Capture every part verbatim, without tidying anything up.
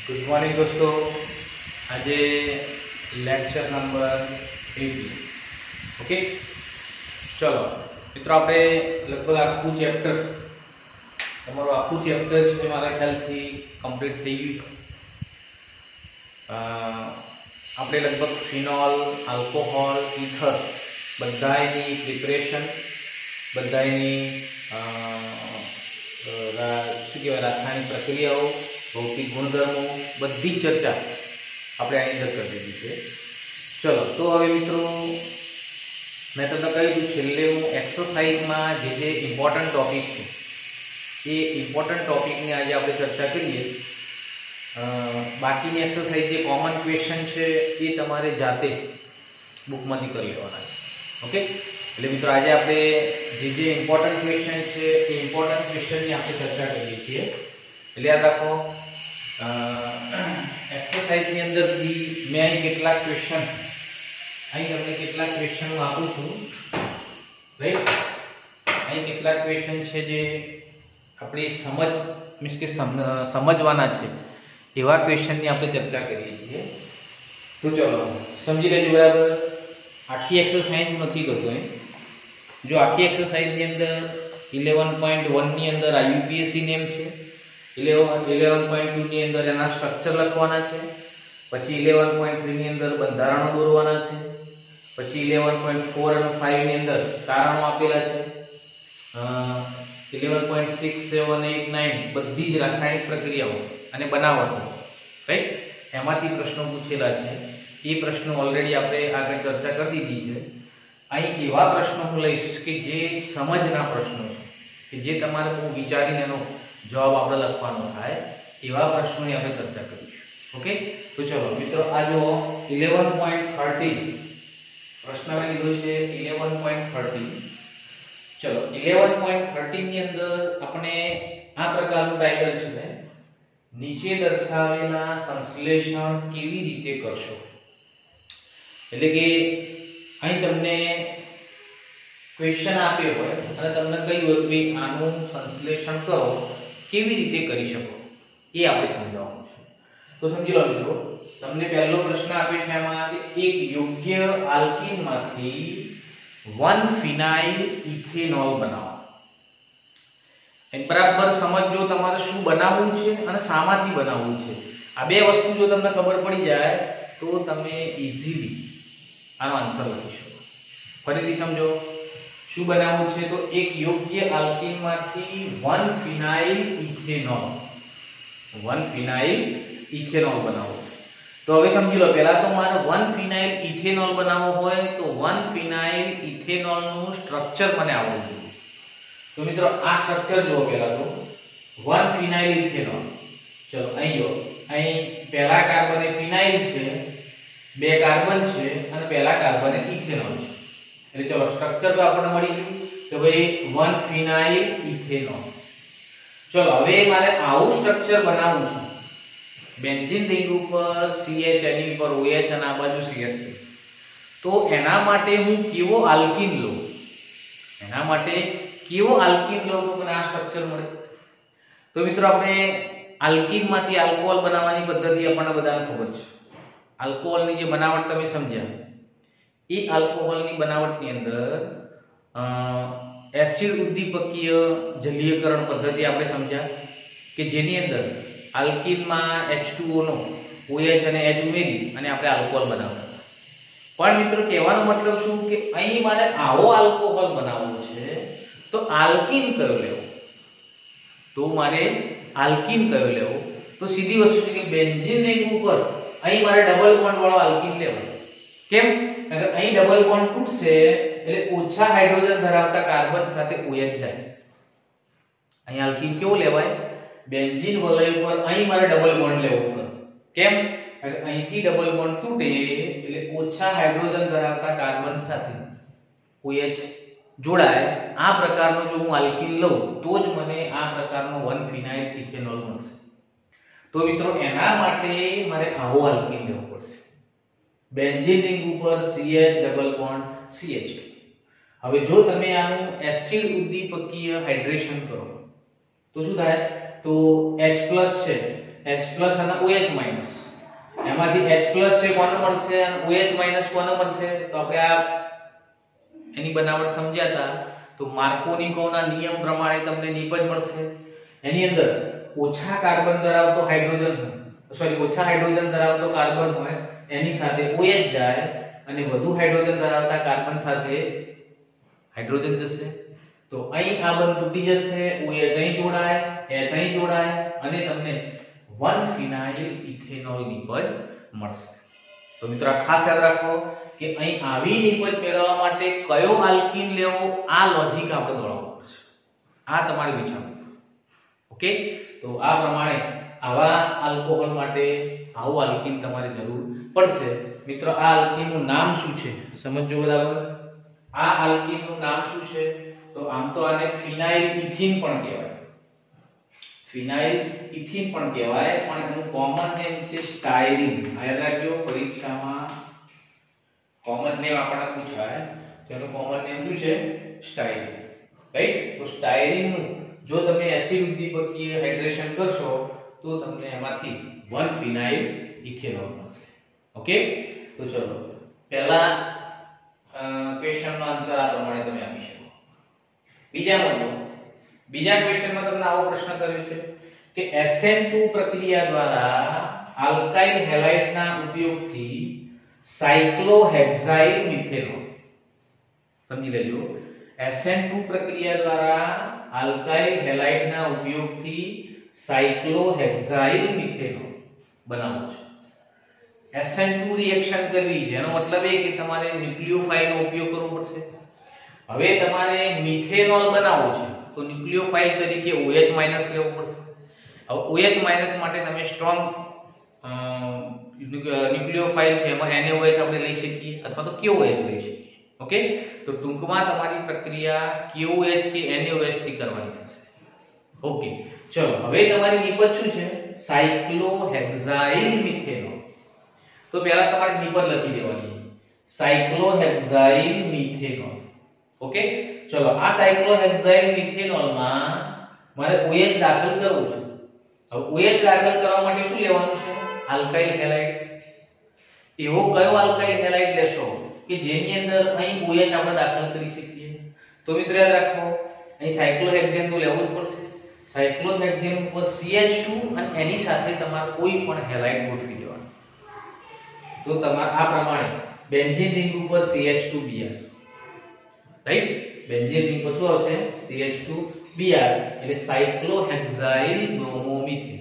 Good morning दोस्तों। आज lecture number eighty. Okay, चलो मित्रों, आपणे लगभग आखू चेप्टर तमारो आखू चेप्टर छे मारा ख्यालथी कम्प्लीट थई गयुं छे। आपणे लगभग फिनोल, आल्कोहोल, ईथर बधायनी प्रिपरेशन, बधायनी शुं कहेवाय रासायणिक प्रक्रियाओ, भौतिक गुणधर्मों बधी चर्चा आपणे आनी अंदर कर दीधी छे। चलो तो हवे मित्रों, मैं तमने कही दઉં छेल्ले हूँ एक्सरसाइजमां जे जे इम्पोर्टન્ટ टॉपिक छे ए इम्पोर्टન્ટ टॉपिकनी आज आपणे चर्चा करीए। बाकीनी एक्सरसाइज जे कॉमन क्वेश्चन छे ए तमारे जाते बुकमांथी कर लेवाना छे। ओके, એટલે મિત્રો આજે આપણે જે જે ઇમ્પોર્ટન્ટ ક્વેશ્ચન છે એ ઇમ્પોર્ટન્ટ ક્વેશ્ચનની આપણે ચર્ચા કરીએ છીએ। એટલે યાદ રાખો, एक्सरसाइजની અંદરથી મેં અહીં કેટલાક ક્વેશ્ચન અહીં તમને કેટલાક ક્વેશ્ચન હું આપું છું, રાઈટ। અહીં કેટલાક ક્વેશ્ચન છે જે આપણે સમજ મીન્સ કે સમજવાના છે એવા ક્વેશ્ચનની આપણે ચર્ચા કરીએ છીએ। તો ચલો સમજી લેજો બરાબર। આખી એક્સરસાઇઝ હું નથી કરતો એ જો આખી એક્સરસાઇઝની અંદર इलेवन पॉइंट वन ની અંદર આ યુપીએસસી નેમ છે, इलेवन पॉइंट टू ની અંદર એના સ્ટ્રક્ચર લખવાના છે, પછી इलेवन पॉइंट थ्री ની અંદર બંધારણો દોરવાના છે, પછી इलेवन पॉइंट फोर અને फाइव ની અંદર કારણો આપેલા છે, eleven point six, seven, eight, nine બધી જ રાસાયણિક પ્રક્રિયાઓ અને બનાવટો, રાઈટ, એમાંથી પ્રશ્નો પૂછેલા છે। એ પ્રશ્નો ઓલરેડી આપણે આગળ ચર્ચા કરી દીધી છે। અહીં એવા પ્રશ્નો હું લઈશ કે જે સમજના પ્રશ્નો છે કે જે તમારે બહુ વિચારીને એનો જવાબ આપણે લખવાનો થાય એવા પ્રશ્નોની આપણે ચર્ચા કરીશું। ઓકે, તો ચલો મિત્રો આ જો इलेवन पॉइंट थर्टीन પ્રશ્ન મેં લીધો છે इलेवन पॉइंट थर्टीन। ચલો इलेवन पॉइंट थर्टीन ની અંદર આપણે આ પ્રકારનું ટાઇટલ છે, નીચે દર્શાવેલા સંશ્લેષણ કેવી રીતે કરશો। એટલે કે અહીં તમને ક્વેશ્ચન આપ્યો હોય અને તમને કહ્યું હોય કે આનું સંશ્લેષણ કરો કેવી રીતે કરી શકો એ આપણે સમજાવવાનું છે। તો સમજી લો મિત્રો, તમને પહેલો પ્રશ્ન આપ્યો છે એમાં કે એક યોગ્ય આલ્કીનમાંથી वन ફિનાઇલ ઇથેનોલ બનાવો। એ બરાબર સમજો તમારે શું બનાવવું છે અને શામાંથી બનાવવું છે। આ બે વસ્તુ જો તમને ખબર પડી જાય તો તમે ઈઝીલી આનો આન્સર લખી શકો। ફરીથી સમજો, શું બનાવવું છે તો એક યોગ્ય આલ્કીનમાંથી one phenyl ethanol one phenyl ethanol બનાવવું છે। તો હવે સમજી લો, પહેલા તો મારે वन ફિનાઇલ ઇથેનોલ બનાવવો હોય તો वन ફિનાઇલ ઇથેનોલનું સ્ટ્રક્ચર મને આવડવું જોઈએ। તો મિત્રો આ સ્ટ્રક્ચર જો પહેલા તો वन ફિનાઇલ ઇથેનોલ, ચલો અહીં જો અહીં પહેલા કાર્બન એ ફિનાઇલ છે, બે કાર્બન છે અને પહેલા કાર્બન એ ઇથેનોલ છે। એટલે ચલો સ્ટ્રક્ચર તો આપણને મળી ગયું કે ભાઈ वन ફિનાઇલ ઇથેનોલ। ચલો હવે મારે આવું સ્ટ્રક્ચર બનાવવું છે, બેન્ઝીન રિંગ ઉપર સી એચ, એની ઉપર ઓ એચ અને આ બાજુ સી એચ થ્રી। તો એના માટે હું કેવો આલ્કીન લઉં, એના માટે કેવો આલ્કીન લઉં તો મને આ સ્ટ્રક્ચર મળે। તો મિત્રો આપણે આલ્કીનમાંથી આલ્કોહોલ બનાવવાની પદ્ધતિ આપણને બધાને ખબર છે। આલ્કોહોલની જે બનાવટ તમે સમજ્યા, એ આલ્કોહોલની બનાવટની અંદર એસિડ ઉદ્દીપકીય જલીયકરણ પદ્ધતિ આપણે સમજ્યા કે જેની અંદર આલ્કીનમાં એચ ટુ ઓ નો OH અને H ઉમેરી અને આપણે આલ્કોહોલ બનાવતા। પણ મિત્રો કહેવાનો મતલબ શું કે અહીં મારે આવો આલ્કોહોલ બનાવવો છે તો આલ્કીન કયો લેવો, તો મારે આલ્કીન કયો લેવો તો સીધી વસ્તુ છે કે બેન્ઝીન રિંગ ઉપર અહીં મારે ડબલ બોન્ડ વાળો આલ્કીન લેવાનો। કેમ? કારણ કે અહીં ડબલ બોન્ડ તૂટશે એટલે ઓછા હાઇડ્રોજન ધરાવતા કાર્બન સાથે OH જાય। અહીં આલ્કીન કેવો લેવાય, બેન્ઝીન વલય ઉપર અહીં મારે ડબલ બોન્ડ લેવો પડે। કેમ? કારણ કે અહીંથી ડબલ બોન્ડ તૂટે એટલે ઓછા હાઇડ્રોજન ધરાવતા કાર્બન સાથે OH જોડાય। આ પ્રકારનો જો હું આલ્કીન લઉં તો જ મને આ પ્રકારનો वन ફિનાઇલ ઇથેનોલ મળશે। તો મિત્રો એના માટે મારે આવો આલ્કીન લેવો પડશે, બેન્ઝીન રિંગ ઉપર C H double bond C H two. હવે જો તમે આનું એસિડ ઉદ્દીપકીય હાઇડ્રેશન કરો તો શું થાય, તો H+ છે H+ અને OH-. એમાંથી H+ છે કોને મળશે અને OH- કોને મળશે? તો આપણે આ એની બનાવટ સમજ્યા હતા. તો માર્કોનિકોના નિયમ પ્રમાણે તમને નિપજ મળશે. એની અંદર ઓછા કાર્બન ધરાવતો હાઇડ્રોજન સોરી ઓછા હાઇડ્રોજન ધરાવતો કાર્બન હોય એની સાથે OH જાય અને વધુ હાઇડ્રોજન ધરાવતા કાર્બન સાથે હાઇડ્રોજન જશે. તો અહીં આ બંધ તૂટી જશે, OH અહીં જોડાય, H અહીં જોડાય અને તમને વન ફિનાઇલ ઇથેનોલ નિપજ મળશે. તો મિત્રો ખાસ યાદ રાખો કે અહીં આવી નિપજ મેળવવા માટે કયો આલ્કીન લેવો આ લોજિક આપણે દોડાવવું પડશે. આ તમારે વિચારવું. ઓકે, તો આ પ્રમાણે આવા આલ્કોહોલ માટે આવું આલ્કીન તમારે જરૂર પડશે. મિત્રો આ આલ્કીનનું નામ શું છે સમજો બરાબર. આ આલ્કીનનું નામ શું છે? તો આમ તો આને ફિનાઇલ ઇથીન પણ કહેવાય. ફિનાઇલ ઇથીન પણ કહેવાય પણ એનું કોમન નેમ છે સ્ટાયરીન. યાદ રાખજો પરીક્ષામાં કોમન નેમ આપણને પૂછાય તો એનું કોમન નેમ શું છે? સ્ટાયરીન. રાઈટ. તો સ્ટાયરીન જો તમે એસિડ ઉદ્દીપકીય હાઇડ્રેશન કરશો તો તમને એમાંથી વન ફિનાઇલ ઇથેનોલ મળશે. ઓકે, તો ચલો પહેલા ક્વેશ્ચનનો આન્સર આ પ્રમાણે તમે આપી શકો. બીજા નંબર બીજા ક્વેશ્ચનમાં તમને આવો પ્રશ્ન કર્યો છે કે એસ એન ટુ પ્રક્રિયા દ્વારા આલ્કાઇલ હેલાઇડના ઉપયોગથી સાયક્લોહેક્સાઇલ મિથેનોલ. સમજી લેજો. એસ એન ટુ પ્રક્રિયા દ્વારા આલ્કાઇલ હેલાઇડના ઉપયોગથી સાયક્લોહેક્સાઇલ મિથેનોલ બનાવવું છે. એસ એન ટુ રિએક્શન કરવી છે એનો મતલબ એ કે તમારે ન્યુક્લિયોફાઇલનો ઉપયોગ કરવો પડશે. હવે તમારે મિથેનોલ બનાવવો છે તો ન્યુક્લિયોફાઇલ તરીકે OH- લેવો પડશે. હવે OH- માટે તમે સ્ટ્રોંગ ન્યુક્લિયોફાઇલ છે એમાં NaOH આપણે લઈ શકીએ અથવા તો KOH લઈ શકીએ. ઓકે, તો ટૂંકમાં તમારી પ્રક્રિયા KOH કે NaOH થી કરવાની થશે. ઓકે, ચલો હવે તમારી નિપજ શું છે? Cyclohexyl methanol. તો પહેલા તમારે નિપજ લખી દેવાની સાયક્લોહેક્સાઇલ મિથેનોલ. ઓકે, ચલો આ સાયક્લોહેક્સાઇલ મિથેનોલમાં મારે OH દાખલ કરવું છે. હવે OH દાખલ કરવા માટે શું લેવાનું છે? Alkyl halide. એવો કયો આલ્કાઇલ હેલાઇડ લેશો કે જેની અંદર અહીં OH આપણે દાખલ કરી શકીએ? તો મિત્રો યાદ રાખો અહીં સાયક્લોહેક્સેન તો લેવું જ પડશે. સાયક્લોહેક્સેન ઉપર C H ટુ અને એની સાથે તમારે કોઈ પણ હેલાઇડ ગોઠવી દેવાનું. તો તમારે આ પ્રમાણે બેન્ઝીન રિંગ ઉપર C H two B R. Right, benzene ring પર શું આવશે? C H two B R એટલે સાયક્લોહેક્સાઇલ બ્રોમોમિથેન.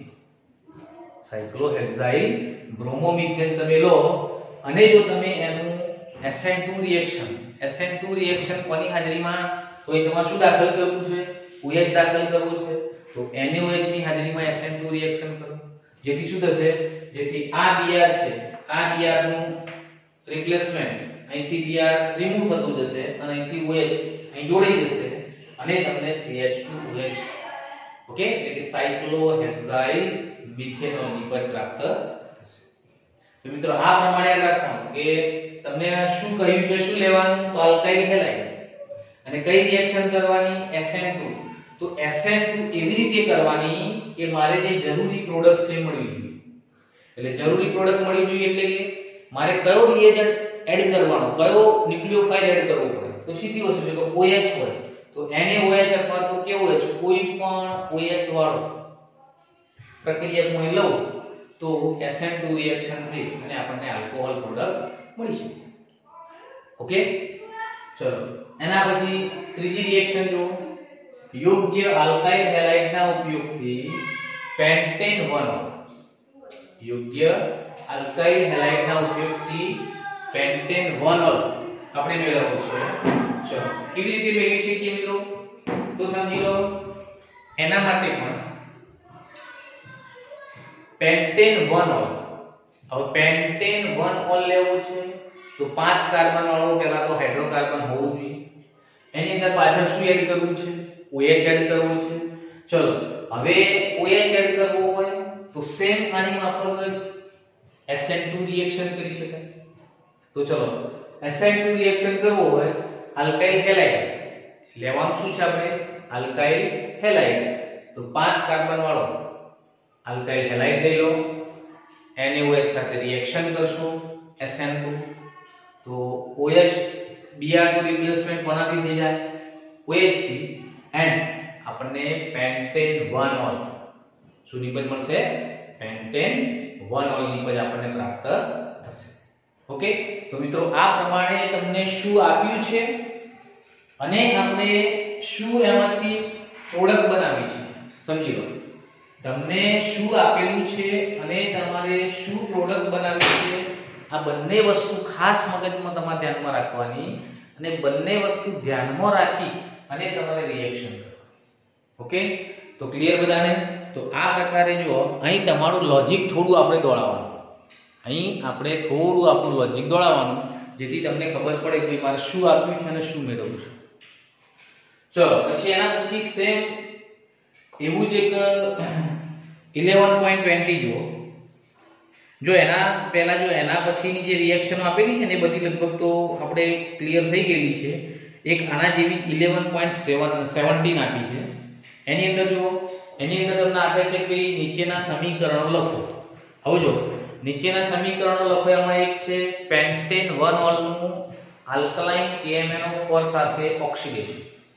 સાયક્લોહેક્સાઇલ બ્રોમોમિથેન તમે લો અને જો તમે એનું S N two reaction S N two reaction કોની હાજરીમાં? તો એ તમારે શું દાખલ કરવું છે? OH દાખલ કરવું છે. તો NaOH ની હાજરીમાં એસ એન ટુ રિએક્શન કરો જેથી શું થશે? જેથી આ Br છે આ Br નું રિપ્લેસમેન્ટ અહીંથી Br રિમૂવ થતું જશે અને અહીંથી OH અહીં જોડાઈ જશે અને તમને C H two O H okay એટલે કે સાયક્લોહેક્સાઇલ મિથેનોલ નિપજ પ્રાપ્ત થશે. તો મિત્રો આ પ્રમાણે યાદ રાખવાનું કે તમને શું કહ્યું છે શું લેવાનું? તો આલ્કાઇલ હેલાઇડ અને કઈ રિએક્શન કરવાની? S N two. તો એસ એન ટુ એવી રીતે કરવાની કે મારે જે જરૂરી પ્રોડક્ટ છે મળવી જોઈએ. એટલે જરૂરી પ્રોડક્ટ મળવી જોઈએ એટલે કે મારે કયો રિએજન્ટ એડ કરવાનો, કયો ન્યુક્લિયોફાઇલ એડ કરવો પડે? તો સીધી વસ્તુ છે કે OH હોય તો NaOH અથવા તો KOH કોઈ પણ OH વાળો પ્રક્રિયા હું લઉં તો એસ એન ટુ રિએક્શન થઈ અને આપણને આલ્કોહોલ પ્રોડક્ટ મળી શકે. ઓકે, ચલો એના પછી ત્રીજી રિએક્શન જો યોગ્ય આલ્કાઇલ હેલાઇડના ઉપયોગથી પેન્ટેન વન યોગ્ય આલ્કાઇલ હેલાઇડના ઉપયોગથી પેન્ટેન વન આપણે મેળવવું છે. ચલો કેવી રીતે મેળવી શકીએ મિત્રો? તો સમજી લો એના માટે પણ પેન્ટેન વન ઓલ. હવે પેન્ટેન વન ઓલ લેવો છે તો પાંચ કાર્બન વાળો પહેલા તો હાઇડ્રોકાર્બન હોવું જોઈએ. એની અંદર પાછળ શું એડ કરવું છે? OH એડ કરવું છે. ચલો હવે OH એડ કરવો હોય તો સેમ આની માફક જ એસ એન ટુ રિએક્શન કરી શકાય. તો ચલો એસ એન ટુ રિએક્શન કરવો હોય આલ્કાઇલ હેલાઇડ લેવાનું શું છે આપણે? Alkyl halide. તો પાંચ કાર્બન વાળો આલ્કાઇલ હેલાઇડ લઈ લો, NaOH સાથે રિએક્શન કરશો એસ એન ટુ, તો OH B R two replacement કોનાથી થઈ જાય? OH થી, એન્ડ આપણને પેન્ટેન વન ઓલ શું નિપજ મળશે? પેન્ટેન વન ઓલ નિપજ આપણને પ્રાપ્ત થશે. ઓકે, તો મિત્રો આ પ્રમાણે તમને શું આપ્યું છે અને આપણે શું એમાંથી પ્રોડક્ટ બનાવી છે સમજી લો. તમને શું આપેલું છે અને તમારે શું પ્રોડક્ટ બનાવી છે, આ બંને વસ્તુ ખાસ મગજમાં તમારે ધ્યાનમાં રાખવાની અને બંને વસ્તુ ધ્યાનમાં રાખી અને તમારે રિએક્શન કરવાનું. ઓકે, તો ક્લિયર બધાને? તો આ પ્રકારે જો અહીં તમારું લોજિક થોડું આપણે દોડાવવાનું, અહીં આપણે થોડું આપણું લોજિક દોડાવવાનું જેથી તમને ખબર પડે કે મારે શું આપ્યું છે અને શું મેળવવું છે. ચલો પછી એના પછી સેમ એવું જ એક ઇલેવન પોઈન્ટ ટ્વેન્ટી જુઓ. જો એના પહેલા જો એના પછીની જે રિએક્શનો આપેલી છે ને એ બધી લગભગ તો આપણે ક્લિયર થઈ ગયેલી છે. એક આના જેવી ઇલેવન પોઈન્ટ સેવન્ટીન આપી છે. એની અંદર જો એની અંદર તમને આપે છે કે નીચેના સમીકરણો લખો. હવે જો નીચેના સમીકરણો લખો, એમાં એક છે પેન્ટેન વન ઓલનું આલ્કલાઇન કે એમ એન ઓ ફોર સાથે ઓક્સિડેશન.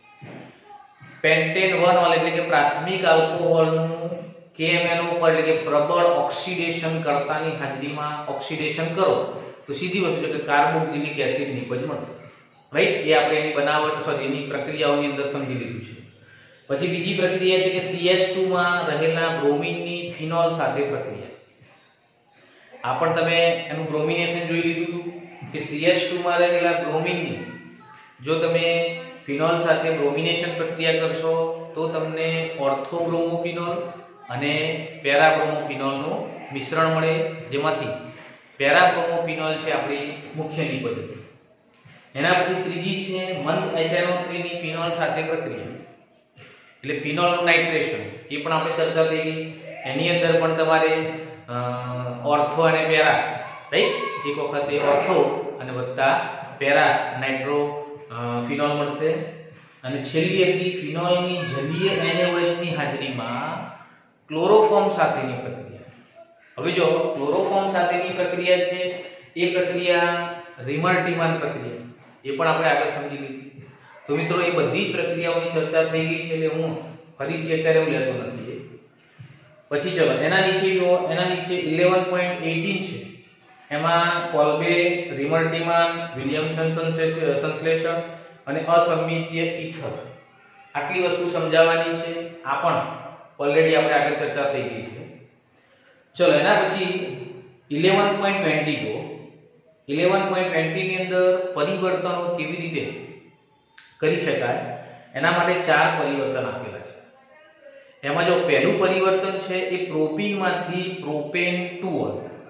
પેન્ટેન વન ઓલ એટલે કે પ્રાથમિક આલ્કોહોલનું કે એમ એન ઓ પર એટલે કે પ્રબળ ઓક્સિડેશન કરતાની હાજરીમાં ઓક્સિડેશન કરો તો સીધી વસ્તુ છે કે કાર્બોક્સિલિક એસિડ નિપજ મળશે. રાઈટ, એ આપણે એની બનાવટ સોરી એની પ્રક્રિયાઓની અંદર સમજી લીધું છે. પછી બીજી પ્રક્રિયા છે કે સી એચ ટુ માં રહેલા બ્રોમિનની ફિનોલ સાથે પ્રક્રિયા. આ પણ તમે એનું બ્રોમિનેશન જોઈ લીધું હતું કે સી એચ ટુ માં રહેલા બ્રોમિનની જો તમે ફિનોલ સાથે બ્રોમિનેશન પ્રક્રિયા કરશો તો તમને ઓર્થોબ્રોમોફિનોલ અને પેરાબ્રોમોફિનોલનું મિશ્રણ મળે, જેમાંથી પેરાબ્રોમોફિનોલ છે આપણી મુખ્ય નિપજ. એના પછી ત્રીજી છે મંદ એચ એન ઓ થ્રી ની ફિનોલ સાથે પ્રક્રિયા એટલે ફિનોલનું નાઇટ્રેશન. એ પણ આપણે ચર્ચા થઈ ગઈ. એની અંદર પણ તમારે ઓર્થો અને પેરા રાઈટ એક વખતે ઓર્થો અને વત્તા પેરા નાઇટ્રો ફિનોલ મળશે. અને છેલ્લી હતી ફિનોલની જલીય NaOH ની હાજરીમાં ક્લોરોફોર્મ સાથેની પ્રક્રિયા. હવે જો ક્લોરોફોર્મ સાથેની પ્રક્રિયા છે એ પ્રક્રિયા રિમર-ટીમન પ્રક્રિયા, એ પણ આપણે આગળ સમજી લીધી. તો મિત્રો એ બધી જ પ્રક્રિયાઓની ચર્ચા થઈ ગઈ છે એટલે હું ફરીથી અત્યારે હું લેતો નથી. પછી ચલો એના નીચે જો એના નીચે ઇલેવન પોઈન્ટ એઇટીન છે, એમાં કોલ્બે, રિમર-ટીમન, વિલિયમસન સંશ્લેષણ અને અસંમિતીય ઇથર આટલી વસ્તુ સમજાવવાની છે. આ પણ ઓલરેડી આપણે આગળ ચર્ચા થઈ ગઈ છે. ચલો એના પછી ઇલેવન પોઈન્ટ ટ્વેન્ટી જો ઇલેવન પોઈન્ટ ટ્વેન્ટી ની અંદર પરિવર્તનો કેવી રીતે કરી શકાય એના માટે ચાર પરિવર્તન આપેલા છે. એમાં જો પહેલું પરિવર્તન છે એ પ્રોપીનમાંથી પ્રોપેન ટુ ઓલ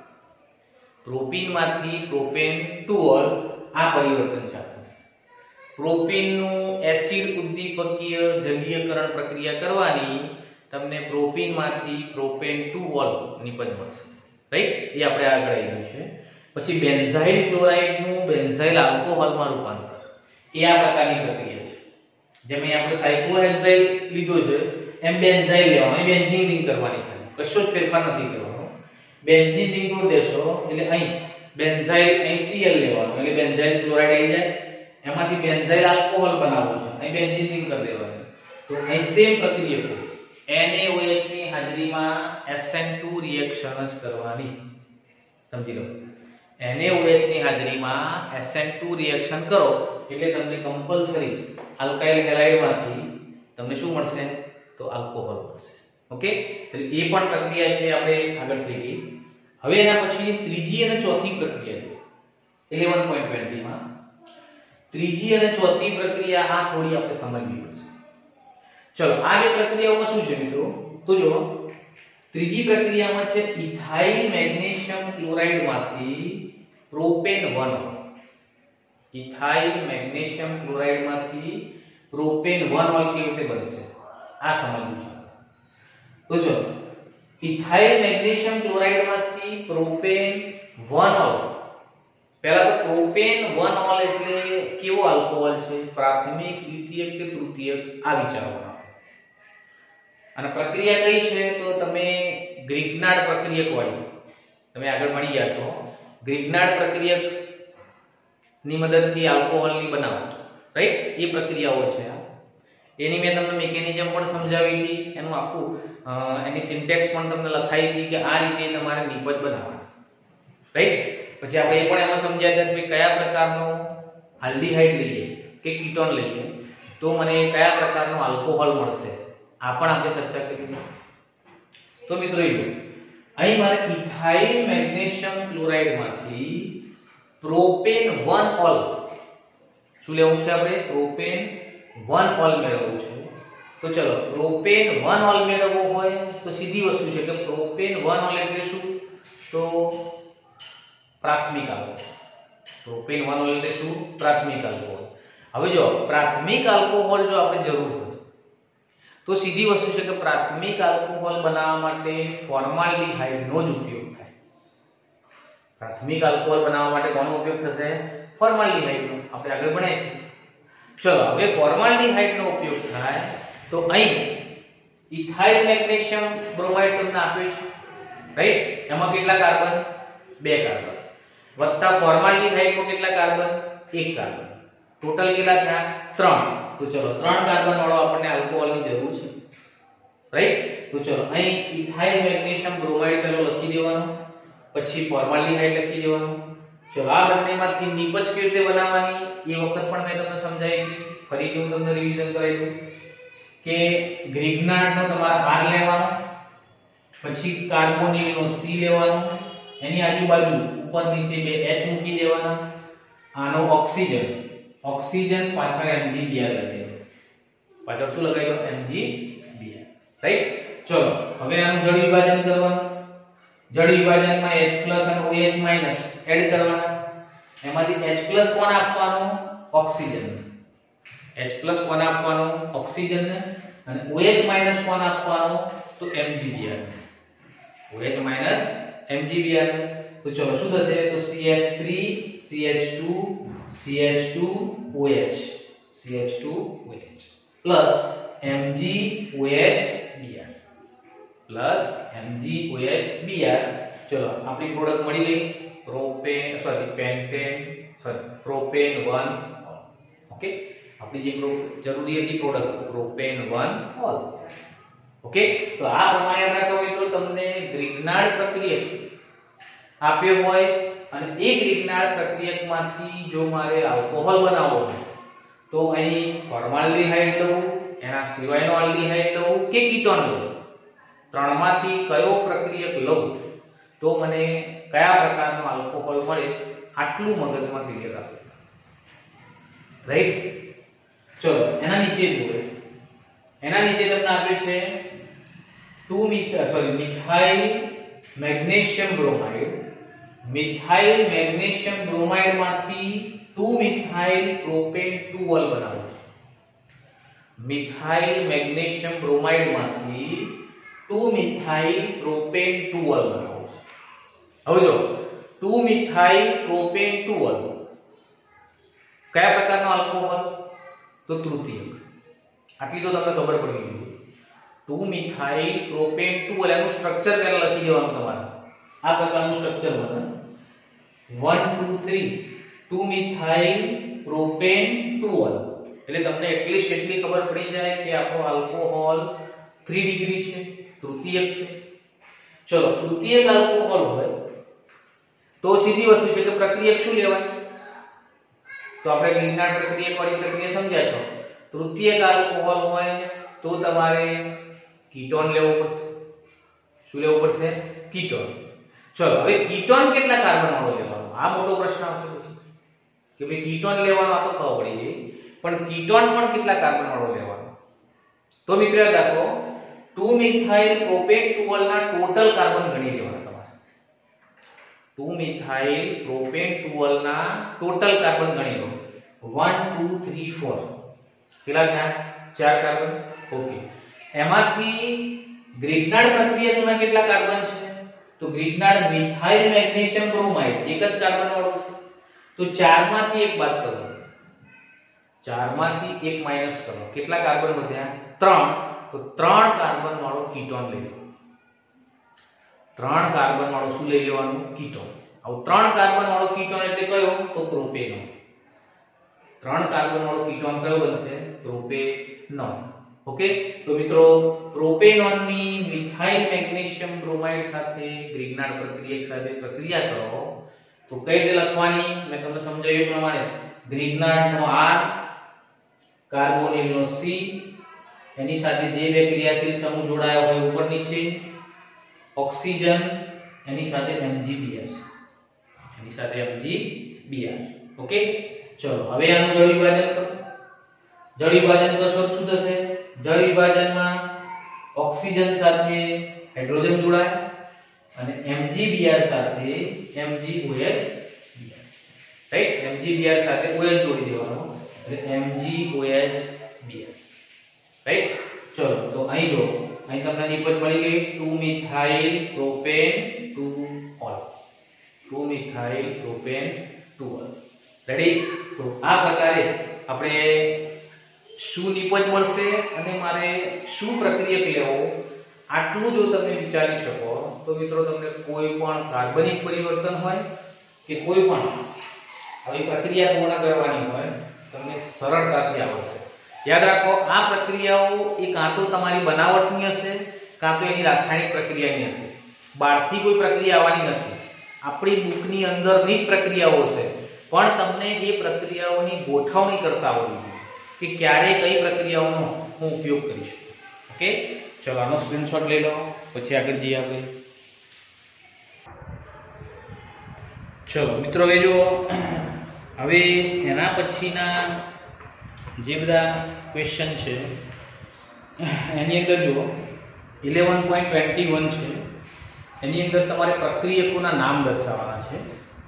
પ્રોપીનમાંથી પ્રોપેન ટુ ઓલ આ પરિવર્તન છે. પ્રોપીનનું એસિડ ઉદ્દીપકીય જલીયકરણ પ્રક્રિયા કરવાની તમને પ્રોપીનમાંથી પ્રોપેન ટુ ઓલ નિપજ મળશે. રાઈટ, એ આપણે આગળ આવ્યું છે. પછી બેન્ઝાઇલ ક્લોરાઇડનું બેન્ઝાઇલ આલ્કોહોલમાં રૂપાંતર, એ આ પ્રકારની પ્રક્રિયા છે. જેમ અહીં આપણે સાયક્લોહેક્સાઇલ લીધો છે એમ બેન્ઝાઇલ લેવાનો, બેન્ઝીન રિંગ કરવાની છે, કશો જ ફેરફાર નથી કરવાનો. બેન્ઝીન રિંગ નો દેશો એટલે અહીં બેન્ઝાઇલ અહીં Cl લેવાનો એટલે બેન્ઝાઇલ ક્લોરાઇડ આવી જાય. એમાંથી બેન્ઝાઇલ આલ્કોહોલ બનાવવું છે, અહીં બેન્ઝીન રિંગ કરી દેવાની. તો અહીં સેમ પ્રક્રિયા NaOH ની હાજરીમાં એસ એન ટુ રિએક્શન જ કરવાની. સમજી લો, NaOH ની હાજરીમાં એસ એન ટુ રિએક્શન કરો એટલે તમને કમ્પલસરી આલ્કાઇલ હેલાઇડમાંથી તમને શું મળશે? તો આલ્કોહોલ મળશે. ઓકે, એટલે એ પણ પ્રક્રિયા છે આપણે આગળ થઈ ગઈ. હવે એના પછી ત્રીજી અને ચોથી પ્રક્રિયા ઇલેવન પોઈન્ટ ટ્વેન્ટી માં ત્રીજી અને ચોથી પ્રક્રિયા આ થોડી આપણે સમજવી પડશે. ચલો આ બે પ્રક્રિયાઓમાં શું છે મિત્રો? તો જો ત્રીજી પ્રક્રિયામાં છે ઇથાઇલ મેગ્નેશિયમ ક્લોરાઇડમાંથી propane one ol. Ethyl magnesium ક્લોરાઇડમાંથી પ્રોપેન વન ઓલ કેવી રીતે બનશે આ સમજવું છે. તો જો ઇથાઇલ મેગ્નેશિયમ ક્લોરાઇડમાંથી પ્રોપેન વન ઓલ, પહેલા તો પ્રોપેન વન ઓલ એટલે કેવો આલ્કોહોલ છે? પ્રાથમિક, દ્વિતીયક કે તૃતીયક આ વિચારવાનું. અને પ્રક્રિયા કઈ છે? તો તમે ગ્રિગ્નાર્ડ પ્રક્રિયક વાળી, તમે આગળ ભણી ગયા છો, ગ્રિગ્નાર્ડ પ્રક્રિયક ની મદદથી આલ્કોહોલની બનાવટ, રાઈટ, એ પ્રક્રિયાઓ છે. એની મેં તમને મિકેનિઝમ પણ સમજાવી હતી, એનું આખું એની સિન્ટેક્સ પણ તમને લખાઈ હતી કે આ રીતે તમારે નિપજ બનાવવાનું, રાઈટ. પછી આપણે એ પણ એમાં સમજ્યા હતા કે કયા પ્રકારનો આલ્ડીહાઇડ લઈએ કે કીટોન લઈએ તો મને કયા પ્રકારનો આલ્કોહોલ મળશે, આ પણ આપણે ચર્ચા કરી. તો મિત્રો અહીં મારે ઇથાઇલ મેગ્નેશિયમ ક્લોરાઇડ માંથી પ્રોપેન વન ઓલ શું લેવું છે, આપણે પ્રોપેન વન ઓલ મેળવવું છે. તો ચલો પ્રોપેન વન ઓલ મેળવવો હોય તો સીધી વસ્તુ છે કે પ્રોપેન વન ઓલ એટલે શું, તો પ્રાથમિક આલ્કોહોલ. પ્રોપેન વન ઓલ એટલે શું, પ્રાથમિક આલ્કોહોલ. હવે જો પ્રાથમિક આલ્કોહોલ જો આપણે જરૂર હોય તો સીધી વસ્તુ છે કે પ્રાથમિક આલ્કોહોલ બનાવવા માટે ફોર્માલ્ડિહાઇડ નો જ ઉપયોગ થાય. પ્રાથમિક આલ્કોહોલ બનાવવા માટે કોનો ઉપયોગ થશે, ફોર્માલ્ડિહાઇડ નો. આપણે આગળ ભણીશું. ચલો હવે ફોર્માલ્ડિહાઇડ નો ઉપયોગ થાય તો અહીં ઇથાઇલ મેગ્નેશિયમ બ્રોમાઇડ તમને આપ્યું છે, રાઈટ. એમાં કેટલા કાર્બન, બે કાર્બન, વત્તા ફોર્માલ્ડિહાઇડ માં કેટલા કાર્બન, એક કાર્બન, ટોટલ કેટલા થયા, ત્રણ. તો ચલો ત્રણ કાર્બન વાળો આપણને આલ્કોહોલની જરૂર છે, રાઈટ. તો ચલો અહીં ઇથાઇલ મેગ્નેશિયમ બ્રોમાઇડ પેલો લખી દેવાનો, પછી ફોર્માલ્ડિહાઇડ લખી દેવાનું. ચલો આ બંનેમાંથી નિપજ કેવી રીતે બનાવવાની એ વખત પણ મેં તમને સમજાવી હતી, ફરીથી હું તમને રિવિઝન કરાવી દઉં કે ગ્રિગ્નાર્ડ નો તમારા R લેવાનો, પછી કાર્બોનિલ નો C લેવાનો, એની આજુબાજુ ઉપર નીચે બે H મૂકી દેવાના, આનો ઓક્સિજન ઓક્સિજન પાછળ MgBr લગાવી, પાછળ શું લગાવ્યું, MgBr, રાઈટ. ચલો હવે આનું જળ વિભાજન કરવાનું. જળ વિભાજનમાં H+ અને OH- એડ કરવાના. એમાંથી H+ કોણ આપવાનું, ઓક્સિજન. H+ કોણ આપવાનું, ઓક્સિજન ને, અને OH- કોણ આપવાનું, તો MgBr. OH- MgBr. તો ચલો શું થશે, તો C H three C H two C H two O H C H two O H plus MgOH Br plus MgOH Br. ચલો આપણી પ્રોડક્ટ મળી ગઈ, propane sorry pentane sorry propane one ol. Okay, આપણી જે જરૂરી હતી product propane one ol. Okay, તો આ પ્રમાણે યાદ રાખો મિત્રો, તમને ગ્રિગ્નાર્ડ પ્રક્રિયક આપ્યો હોય અને એ ગ્રિગ્નાર્ડ પ્રક્રિયકમાંથી જો મારે આલ્કોહોલ બનાવવો હોય તો અહીં ફોર્માલ્ડિહાઇડ લઉં, એના સિવાયનો આલ્ડીહાઇડ લઉં કે કીટોન લઉં, ત્રણમાંથી કયો પ્રક્રિયક લઉં તો મને કયા પ્રકારનો આલ્કોહોલ મળે, આટલું મગજમાં ક્લિયર રાખો, રાઈટ. ચલો એના નીચે જુઓ, એના નીચે તમને આપ્યું છે two methyl sorry methyl magnesium bromide. Methyl magnesium bromide માંથી two methyl propane two ol બનાવવું છે. મિથાઇલ મેગ્નેશિયમ બ્રોમાઇડ માંથી two methyl propane two ol બનાવવું છે. હવે જો two methyl propane two ol કયા પ્રકારનો આલ્કોહોલ, તો તૃતીયક. આટલી તો તમને ખબર પડી ગઈ. Two methyl propane two ol એનું સ્ટ્રક્ચર પહેલા લખી દેવાનું તમારે. આ પ્રકારનું સ્ટ્રક્ચર બને one two three two methyl propane two ol. એટલે તમને એટલીસ્ટ એટલી ખબર પડી જાય કે આપણો આલ્કોહોલ ત્રણ ડિગ્રી છે, તૃતીયક છે. ચલો તૃતીયક આલ્કોહોલ હોય તો સીધી વસ્તુ છે કે પ્રક્રિયક શું લેવાય, તો આપણે ગ્રિગ્નાર્ડ પ્રક્રિયક વાળી પ્રક્રિયા સમજ્યા છો. તૃતીયક આલ્કોહોલ હોય તો તમારે કીટોન લેવો પડશે. શું લેવું પડશે, કીટોન. ચલો હવે કીટોન કેટલા કાર્બન વાળો લેવાનો, આ મોટો પ્રશ્ન આવશે પછી કે ભાઈ કીટોન લેવાનો આ તો ખબર પડી ગઈ, પણ કીટોન પણ કેટલા કાર્બન વાળો લેવાનો. તો મિત્રો યાદ રાખો two methyl propane two ol ના ટોટલ કાર્બન ગણી લેવાના તમારે. Two methyl propane two ol ના ટોટલ કાર્બન ગણી લો. one two three four કેટલા થયા, ચાર કાર્બન. ઓકે, એમાંથી ગ્રિગ્નાર્ડ પ્રક્રિયકના કેટલા કાર્બન છે, તો ગ્રિગ્નાર્ડ મિથાઇલ મેગ્નેશિયમ બ્રોમાઇડ એક જ કાર્બન વાળો છે. તો ચાર માંથી એક બાદ કરો, ચાર માંથી એક માઈનસ કરો, કેટલા કાર્બન વધ્યા, ત્રણ. તો ત્રણ કાર્બન વાળો કીટોન લઈ લો. ત્રણ કાર્બન વાળો શું લઈ લેવાનું? કીટોન. હવે ત્રણ કાર્બન વાળો કીટોન એટલે કયો? તો પ્રોપેનોન. ત્રણ કાર્બન વાળો કીટોન કયો બનશે? પ્રોપેનોન. ઓકે, તો મિત્રો પ્રોપેનોનની મિથાઇલ મેગ્નેશિયમ બ્રોમાઇડ સાથે ગ્રિગ્નાર્ડ પ્રક્રિયા સાથે પ્રક્રિયા કરો તો કઈ રીતે લખવાની? મેં તમને સમજાવ્યું પ્રમાણે ગ્રિગ્નાર્ડ નો R, કાર્બોનિલ નો C, એની સાથે જે બે ક્રિયાશીલ સમૂહ જોડાયા હોય ઉપર નીચે, ઓક્સિજન, એની સાથે એમજીબીઆર, એની સાથે એમજીબીઆર. ઓકે, ચલો હવે આનું જળ વિભાજન કરો. જળ વિભાજન કરશો તો શું થશે? જળ વિભાજનમાં ઓક્સિજન સાથે હાઇડ્રોજન જોડાય અને એમજીબીઆર સાથે એમજીઓએચ, રાઈટ? એમજીબીઆર સાથે OH જોડી દેવાનો એટલે એમજીઓએચ બીઆર, રાઈટ? ચલો તો અહીં જો અહીં તમને નિપજ મળી ગઈ two methyl propane two ol, two methyl propane two ol. Ready? તો આ પ્રકારે આપણે શું નિપજ મળશે અને મારે શું પ્રક્રિયક લેવો આટલું જો તમે વિચારી શકો તો મિત્રો તમને કોઈ પણ કાર્બનિક પરિવર્તન હોય કે કોઈ પણ આવી પ્રક્રિયા પૂર્ણ કરવાની હોય તમને સરળતાથી આવડશે. યાદ રાખો, આ પ્રક્રિયાઓ એ કાં તો તમારી બનાવટની હશે કાં તો એની રાસાયણિક પ્રક્રિયાની હશે. બહારથી કોઈ પ્રક્રિયા આવવાની નથી, આપણી બુકની અંદરની જ પ્રક્રિયાઓ છે, પણ તમને એ પ્રક્રિયાઓની ગોઠવણી કરતા આવડવી જોઈએ કે ક્યારે કઈ પ્રક્રિયાઓનો હું ઉપયોગ કરી શકું. ઓકે, ચલો આનો સ્ક્રીનશોટ લઈ લો, પછી આગળ જઈએ આપણે. ચલો મિત્રો હવે જો હવે એના પછીના જે બધા ક્વેશ્ચન છે એની અંદર જો ઇલેવન પોઈન્ટ ટ્વેન્ટી વન છે, એની અંદર તમારે પ્રક્રિયકોના નામ દર્શાવવાના છે.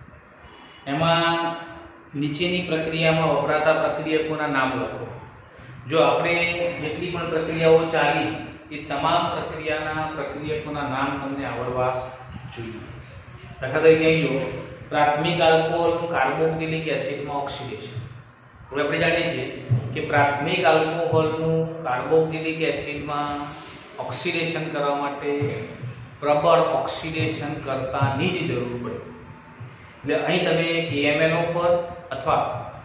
એમાં નીચેની પ્રક્રિયામાં વપરાતા પ્રક્રિયકોના નામ લખો. જો આપણે જેટલી પણ પ્રક્રિયાઓ ચાલી એ તમામ પ્રક્રિયાના પ્રક્રિયકોના નામ તમને આવડવા જોઈએ. દાખલા તરીકે અહીં જો પ્રાથમિક આલ્કોહોલનું કાર્બોક્સિલિક એસિડમાં ઓક્સિડેશન. હવે આપણે જાણીએ છીએ કે પ્રાથમિક આલ્કોહોલનું કાર્બોક્સિલિક એસિડમાં ઓક્સિડેશન કરવા માટે પ્રબળ ઓક્સિડેશન કરતાની જ જરૂર પડે. એટલે અહીં તમે કે એમ એન ઓ પર અથવા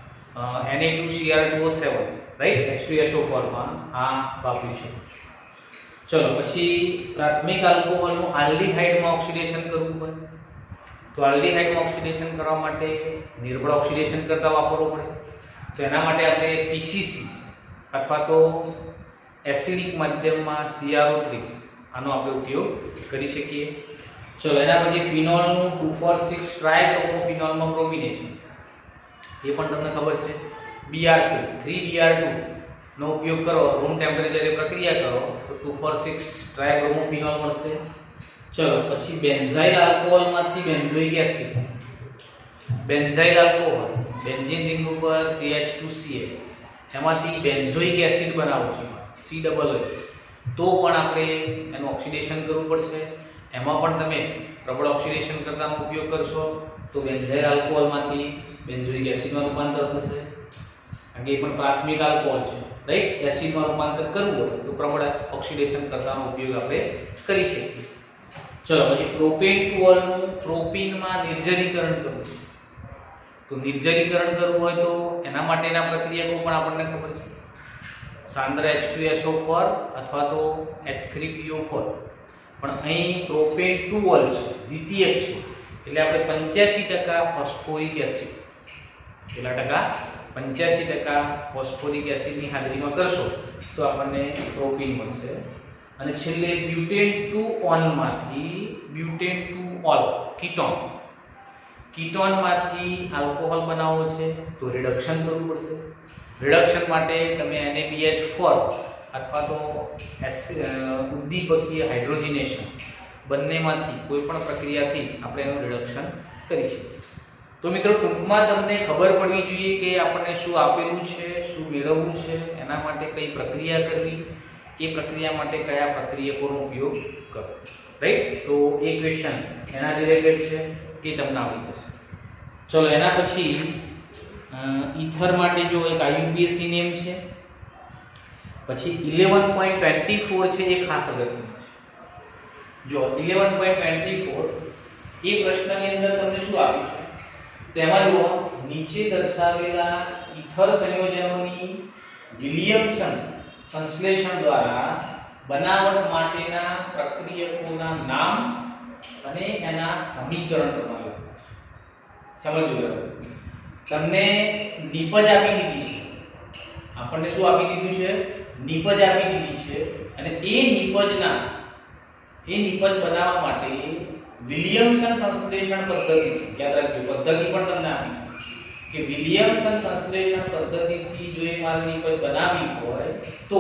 N A two C R two O seven, right, H two S O four માં આ વાપરી શકો છો. ચલો પછી પ્રાથમિક આલ્કોહોલનું આલ્ડીહાઇડમાં ઓક્સિડેશન કરવું પડે તો આલ્ડીહાઇડમાં ઓક્સિડેશન કરવા માટે નિર્બળ ઓક્સિડેશન કરતા વાપરવું પડે. તો એના માટે આપણે પીસીસી અથવા તો એસિડિક માધ્યમમાં સી આર ઓ થ્રી આનો આપણે ઉપયોગ કરી શકીએ. ચલો એના પછી ફિનોલનું ટુ ફોર સિક્સ ટ્રાયબ્રોમોફિનોલમાં બ્રોમિનેશન, એ પણ તમને ખબર છે. B R two three B R two નો ઉપયોગ કરો, રૂમ ટેમ્પરેચરે પ્રક્રિયા કરો તો ટુ ફોર સિક્સ ટ્રાયબ્રોમોફિનોલ મળશે. ચલો પછી બેન્ઝાઇલ આલ્કોહોલમાંથી benzoic acid, benzyl alcohol benzene ring ઉપર C H two C L, એમાંથી બેન્ઝોઇક એસિડ બનાવો છો સી ડબલ એચ, તો પણ આપણે એનું ઓક્સિડેશન કરવું પડશે. એમાં પણ તમે પ્રબળ ઓક્સિડેશન કરતાનો ઉપયોગ કરશો તો બેન્ઝાઇલ આલ્કોહોલમાંથી બેન્ઝોઇક એસિડમાં રૂપાંતર થશે. કારણ કે એ પણ પ્રાથમિક આલ્કોહોલ છે, રાઈટ? એસિડમાં રૂપાંતર કરવું હોય તો પ્રબળ ઓક્સિડેશન કરતાનો ઉપયોગ આપણે કરી શકીએ. ચલો પછી પ્રોપેન ટુ ઓલનું પ્રોપીનમાં નિર્જલીકરણ કરવું છે. તો નિર્જલીકરણ કરવું હોય તો એના માટેના પ્રક્રિયાઓ પણ આપણને ખબર છે. સાંદ્ર H two S O four અથવા તો H three P O four, પણ અહીં પ્રોપેન ટુ ઓલ છે, દ્વિતીયક છે, એટલે આપણે પંચ્યાસી ટકા ફોસ્ફોરિક એસિડ, કેટલા ટકા? પંચ્યાસી ટકા ફોસ્ફોરિક એસિડની હાજરીમાં કરશો તો આપણને પ્રોપીન મળશે. અને છેલ્લે બ્યુટેન ટુ ઓનમાંથી બ્યુટેન ટુ ઓલ કીટોન, કીટોનમાંથી આલ્કોહોલ બનાવવો છે તો રિડક્શન કરવું પડશે. રિડક્શન માટે તમે N A B H four અથવા તો ઉદ્દીપકીય હાઇડ્રોજનેશન બંનેમાંથી કોઈ પણ પ્રક્રિયાથી આપણે એનું રિડક્શન કરી શકીએ. તો મિત્રો ટૂંકમાં તમને ખબર પડવી જોઈએ કે આપણને શું આપેલું છે, શું મેળવવું છે, એના માટે કઈ પ્રક્રિયા કરવી, એ પ્રક્રિયા માટે કયા પ્રક્રિયકોનો ઉપયોગ કરવો, રાઈટ? તો એ ક્વેશ્ચન એના રિલેટેડ છે, એ તમને આવડી જશે. ચલો એના પછી ઈથર માટે જો એક આઈયુપીએસસી નેમ છે, પછી ઇલેવન પોઈન્ટ ટ્વેન્ટી ફોર છે, એ ખાસ અગત્યનું છે. જો eleven point two four એ પ્રશ્નની અંદર તમને શું આપ્યું છે? તેમાં જુઓ નીચે દર્શાવેલા ઇથર સંયોજનોની વિલિયમસન સંશ્લેષણ દ્વારા બનાવટ માટેના પ્રક્રિયકોના નામ અને એના સમીકરણ તમારે સમજવું બરાબર. તમને નિપજ આપી દીધી છે, આપણને શું આપી દીધું છે? નિપજ આપી દીધી છે અને એ નિપજના એ નિપજ બનાવવા માટે વિલિયમસન સંશ્લેષણ પદ્ધતિ, યાદ રાખજો પદ્ધતિ પણ તમને આપી છે કે વિલિયમસન સંશ્લેષણ પદ્ધતિથી જો એ માલ નિપજ બનાવવી હોય તો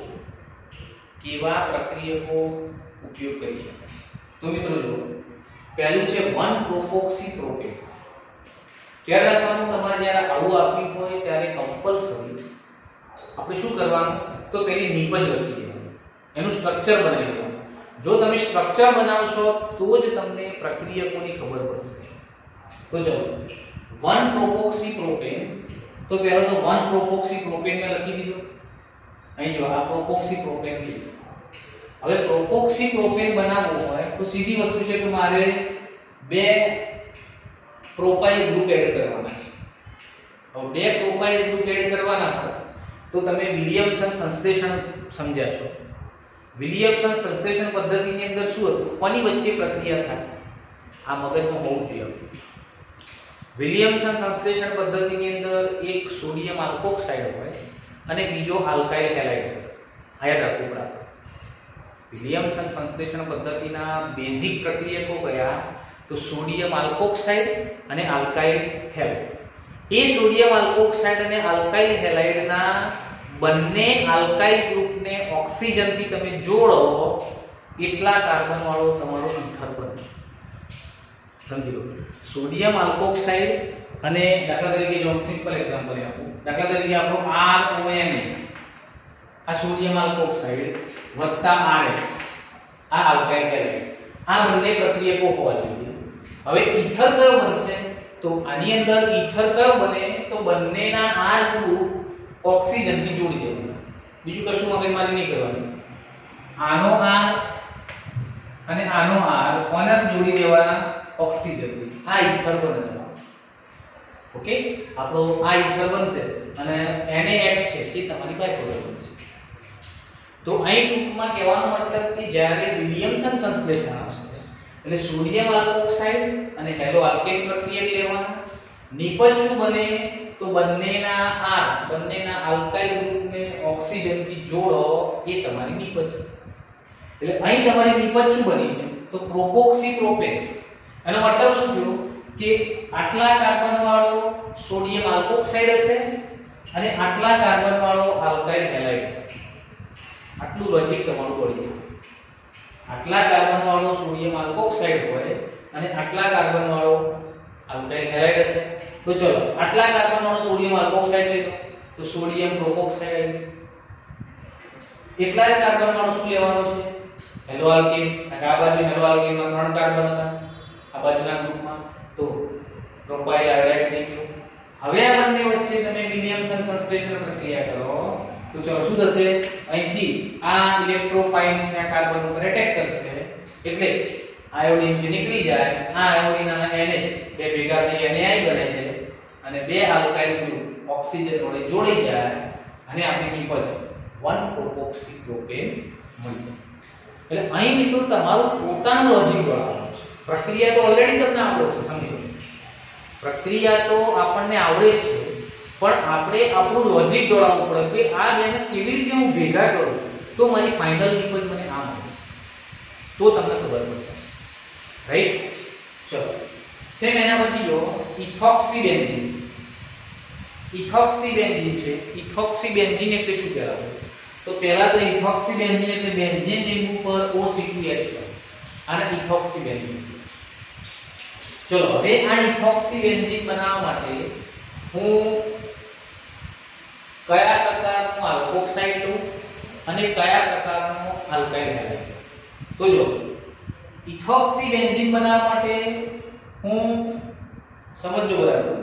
કેવા પ્રક્રિયકો ઉપયોગ કરી શકાય. તો મિત્રો જો પહેલું છે વન પ્રોપોક્સી પ્રોપેન. ત્યારે રાખવાનું તમારે જ્યારે આવું આપવી હોય ત્યારે કમ્પલસરી આપણે શું કરવાનું? તો પેલી નિપજ લખી દેવાની, એનું સ્ટ્રક્ચર બનાવી દેવાનું. જો તમે સ્ટ્રક્ચર બનાવશો તો જ તમને પ્રક્રિયકોની ખબર પડશે. તો ચલો વન પ્રોપોક્સી પ્રોપેન, તો પહેલો તો વન પ્રોપોક્સી પ્રોપેન મેં લખી દીધો. અહીં જો આ પ્રોપોક્સી પ્રોપેન છે. હવે પ્રોપોક્સી પ્રોપેન બનાવવું હોય તો સીધી વસ્તુ છે કે મારે બે પ્રોપાઇલ ગ્રુપ એડ કરવાના છે. હવે બે પ્રોપાઇલ ગ્રુપ એડ કરવાના હોય તો તમે વિલિયમસન સંશ્લેષણ સમજ્યા છો. વિલિયમસન સંશ્લેષણ પદ્ધતિની અંદર શું હતું? કોની વચ્ચે પ્રક્રિયા થાય? આ મગજમાં હોવું જોઈએ. વિલિયમસન સંશ્લેષણ પદ્ધતિની અંદર એક સોડિયમ આલ્કોક્સાઇડ હોય અને બીજો આલ્કાઇલ હેલાઇડ હોય. આ યાદ રાખવું પડે. વિલિયમસન સંશ્લેષણ પદ્ધતિના બેઝિક પ્રક્રિયકો કયા? તો સોડિયમ આલ્કોક્સાઇડ અને આલ્કાઇલ હેલાઇડ. એ સોડિયમ આલ્કોક્સાઇડ અને આલ્કાઇલ હેલાઇડના બંને આલ્કાઇલ ગ્રુપને ઓક્સિજનથી તમે જોડો એટલા કાર્બન વાળો તમારો ઇથર બને. સમજી લો. સોડિયમ આલ્કોક્સાઇડ અને દાખલા તરીકે જો સિમ્પલ એક્ઝામ્પલ આપું, દાખલા તરીકે આપણો આર ઓ એન, આ સોડિયમ આલ્કોક્સાઇડ વત્તા આરએક્સ, આ આલ્કાઇલ હેલાઇડ, આ બંને પ્રક્રિયકો હોવા જોઈએ. હવે ઇથર કયો બનશે? તો આની અંદર ઇથર કયો બને? તો બંનેના આર ગ્રુપ ઓક્સિજનથી જોડી દેવાના. બીજું કશું મગજમારી નહીં કરવાની. આનો આર અને આનો આર કોના જોડી દેવાના? ઓક્સિજનથી. આ ઇથર બને. ઓકે, આપણો આ ઇથર બનશે અને NaX છે એ તમારી પાસે ખબર બનશે. તો અહીં ટૂંકમાં કહેવાનો મતલબ કે જ્યારે વિલિયમસન સંશ્લેષણ આવશે એટલે સોડિયમ આલ્કોક્સાઇડ અને હેલો આલ્કેન પ્રક્રિયક લેવાના. નિપજ શું બને? તો બંનેના આર, બંનેના આલ્કાઇલ ગ્રુપને ઓક્સિજનથી જોડો એ તમારી નિપજ. એટલે અહીં તમારી નિપજ શું બની છે? તો પ્રોપોક્સી પ્રોપેન. એનો મતલબ શું થયો કે આટલા કાર્બન વાળો સોડિયમ આલ્કોક્સાઇડ હશે અને આટલા કાર્બન વાળો આલ્કાઇલ હેલાઇડ હશે. આટલું લોજિક તમારું પડી ગયું. આટલા કાર્બન વાળો સોડિયમ આલ્કોક્સાઇડ હોય અને આટલા કાર્બન વાળો આલ્કાઇલ હેલાઇડ હશે. તો ચલો આટલા કાર્બન વાળો સોડિયમ આલ્કોક્સાઇડ લેતો તો સોડિયમ પ્રોપોક્સાઇડ. એટલા જ કાર્બન વાળો શું લેવાનો છે? Halo alkane. આ બાજુ હેલો આલ્કેનમાં ત્રણ કાર્બન હતા આ બાજુના ગ્રુપમાં, તો પ્રોપાઇલ આયોડાઇડ થઈ ગયો. હવે આ બંને વચ્ચે તમે વિલિયમસન સંશ્લેષણ પ્રક્રિયા કરો તો ચલો શું થશે? અહીંથી આ ઇલેક્ટ્રોફાઇલ છે આ કાર્બન ઉપર એટેક કરશે એટલે આયોડિન જે નીકળી જાય, આ આયોડિન અને Na બે ભેગા થઈ Na બને છે અને બે આલ્કાઇલ ગ્રુપ ઓક્સિજન જોડે જોડી જાય અને આપણી નિપજ વન પ્રોપોક્સી પ્રોપેન મળી. એટલે અહીં મિત્રો તમારું પોતાનું લોજિક દોડાવવાનું છે. પ્રક્રિયા તો ઓલરેડી તમને આવડે છે, સમજી લો. પ્રક્રિયા તો આપણને આવડે છે પણ આપણે આપણું લોજિક દોડાવવું પડે કે આ બેને કેવી રીતે હું ભેગા કરું તો મારી ફાઇનલ નિપજ મને આ મળે, તો તમને ખબર પડશે. રાઈટ? ચલો સેમ એના પછી જો ઇથોક્સી બેન્ઝીન. ઇથોક્સી બેન્ઝીન છે. ઇથોક્સી બેન્ઝીન એટલે શું કહેવાય? તો પહેલા તો ઇથોક્સી બેન્ઝીન એટલે બેન્ઝીન રિંગ ઉપર O C two H હોય. આને ઇથોક્સી બેન્ઝીન. ચલો હવે આ ઇથોક્સી બેન્ઝીન બનાવવા માટે હું કયા પ્રકારનું આલ્કોક્સાઇડ લઉં અને કયા પ્રકારનો આલ્કાઇલ હેલાઇડ? તો જો ઇથોક્સી બેન્ઝીન બનાવવા માટે હું સમજો બરાબર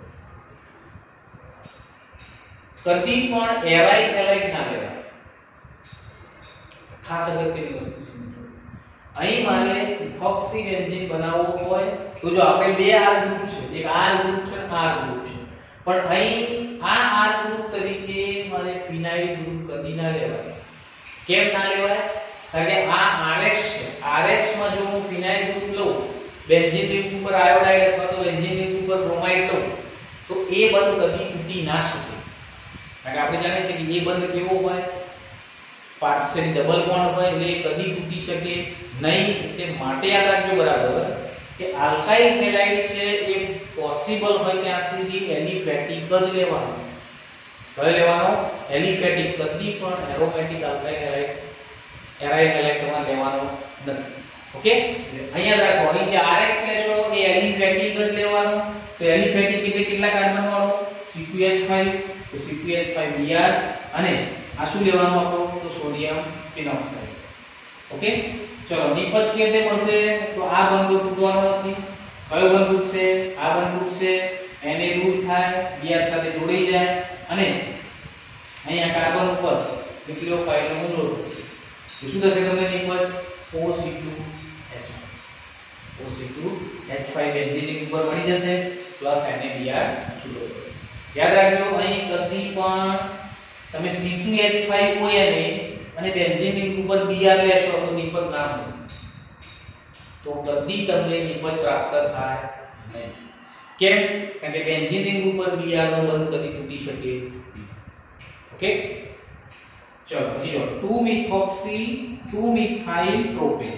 કદી પણ એરાઇલ હેલાઇડ ના લેવાય. ખાસ અગત્યની વસ્તુ છે. અહીં મારે ઇથોક્સી બેન્ઝીન બનાવવો હોય તો જો આપણે બે R ગ્રુપ છે, એક R ગ્રુપ છે અને R ગ્રુપ છે, પણ અહીં આ R ગ્રુપ તરીકે મારે ફિનાઇલ ગ્રુપ કદી ના લેવાય. કેમ ના લેવાય? કારણ કે આ R X છે, R X માં જો હું ફિનાઇલ ગ્રુપ લઉં, બેન્ઝીન રિંગ ઉપર આયોડાઇડ અથવા તો બેન્ઝીન રિંગ ઉપર બ્રોમાઇડ લઉં તો એ બંધ કદી તૂટી ના શકે. કારણ કે આપણે જાણીએ છીએ કે એ બંધ કેવો હોય, પાર્શિયલ ડબલ બોન્ડ હોય એટલે એ કદી તૂટી શકે નહીં. એટલે માટે યાદ રાખજો બરાબર કે આલ્કાઇલ હેલાઇડ છે એ પોસિબલ હોય ત્યાં સુધી એલિફેટિક જ લેવાનો. કયો લેવાનો? એલિફેટિક. કદી પણ aromatic alkyl halide aryl halide તમારે લેવાનો નથી. ઓકે, અહીંયા રાખો અહીં જે R X લેશો એ એલિફેટિક જ લેવાનો. તો એલિફેટિક એટલે કેટલા કાર્બન વાળો? C two H five, તો C two H five Br અને આ શું લેવાનું આપણું? તો સોડિયમ ફિનોક્સાઇડ. ઓકે, ચલો નિપજ કેવી રીતે મળશે? તો આ બંધ તૂટવાનો નથી. કયો બંધ તૂટશે? આ બંધ તૂટશે, Na દૂર થાય, Br સાથે જોડાઈ જાય અને અહીંયા કાર્બન ઉપર ન્યુક્લિયોફાઇલનો હુમલો થશે. તો શું થશે તમને નિપજ? O C two H five. O C two H five benzene ઉપર મળી જશે પ્લસ NaBr છૂટો થશે. યાદ રાખજો અહીં કદી પણ તમે C two H five O Na અને બેન્ઝીન રિંગ ઉપર Br લેશો તો નિપજ ના મળે. તો કદી તમને નિપજ પ્રાપ્ત થાય નહીં. કેમ? કારણ કે બેન્ઝીન રિંગ ઉપર Br નો બંધ કદી તૂટી શકે. ઓકે, ચલો બીજો two methoxy two methyl propane.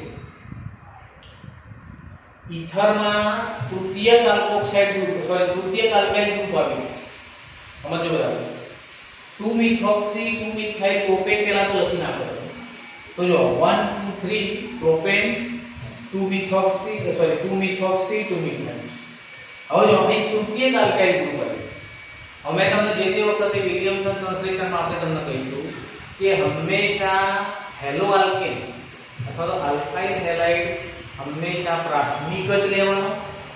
ઈથરમાં તૃતીયક આલ્કોક્સાઇડ ગ્રુપ સોરી તૃતીયક આલ્કાઇલ ગ્રુપ આવ્યું. સમજો બરાબર. two methoxy two methyl propane પેલા તો લખી નાખો. તો જો one two three propane two methoxy sorry two methoxy two methyl. હવે જો અહીં તૃતીયક આલ્કાઇલ ગ્રુપ આવ્યું. હવે તમને જે તે વખતે વિલિયમસન સંશ્લેષણમાં આપણે તમને કહીશું કે હંમેશા હેલો આલ્કેન અથવા તો આલ્કાઇલ હેલાઇડ હંમેશા પ્રાથમિક જ લેવાનો.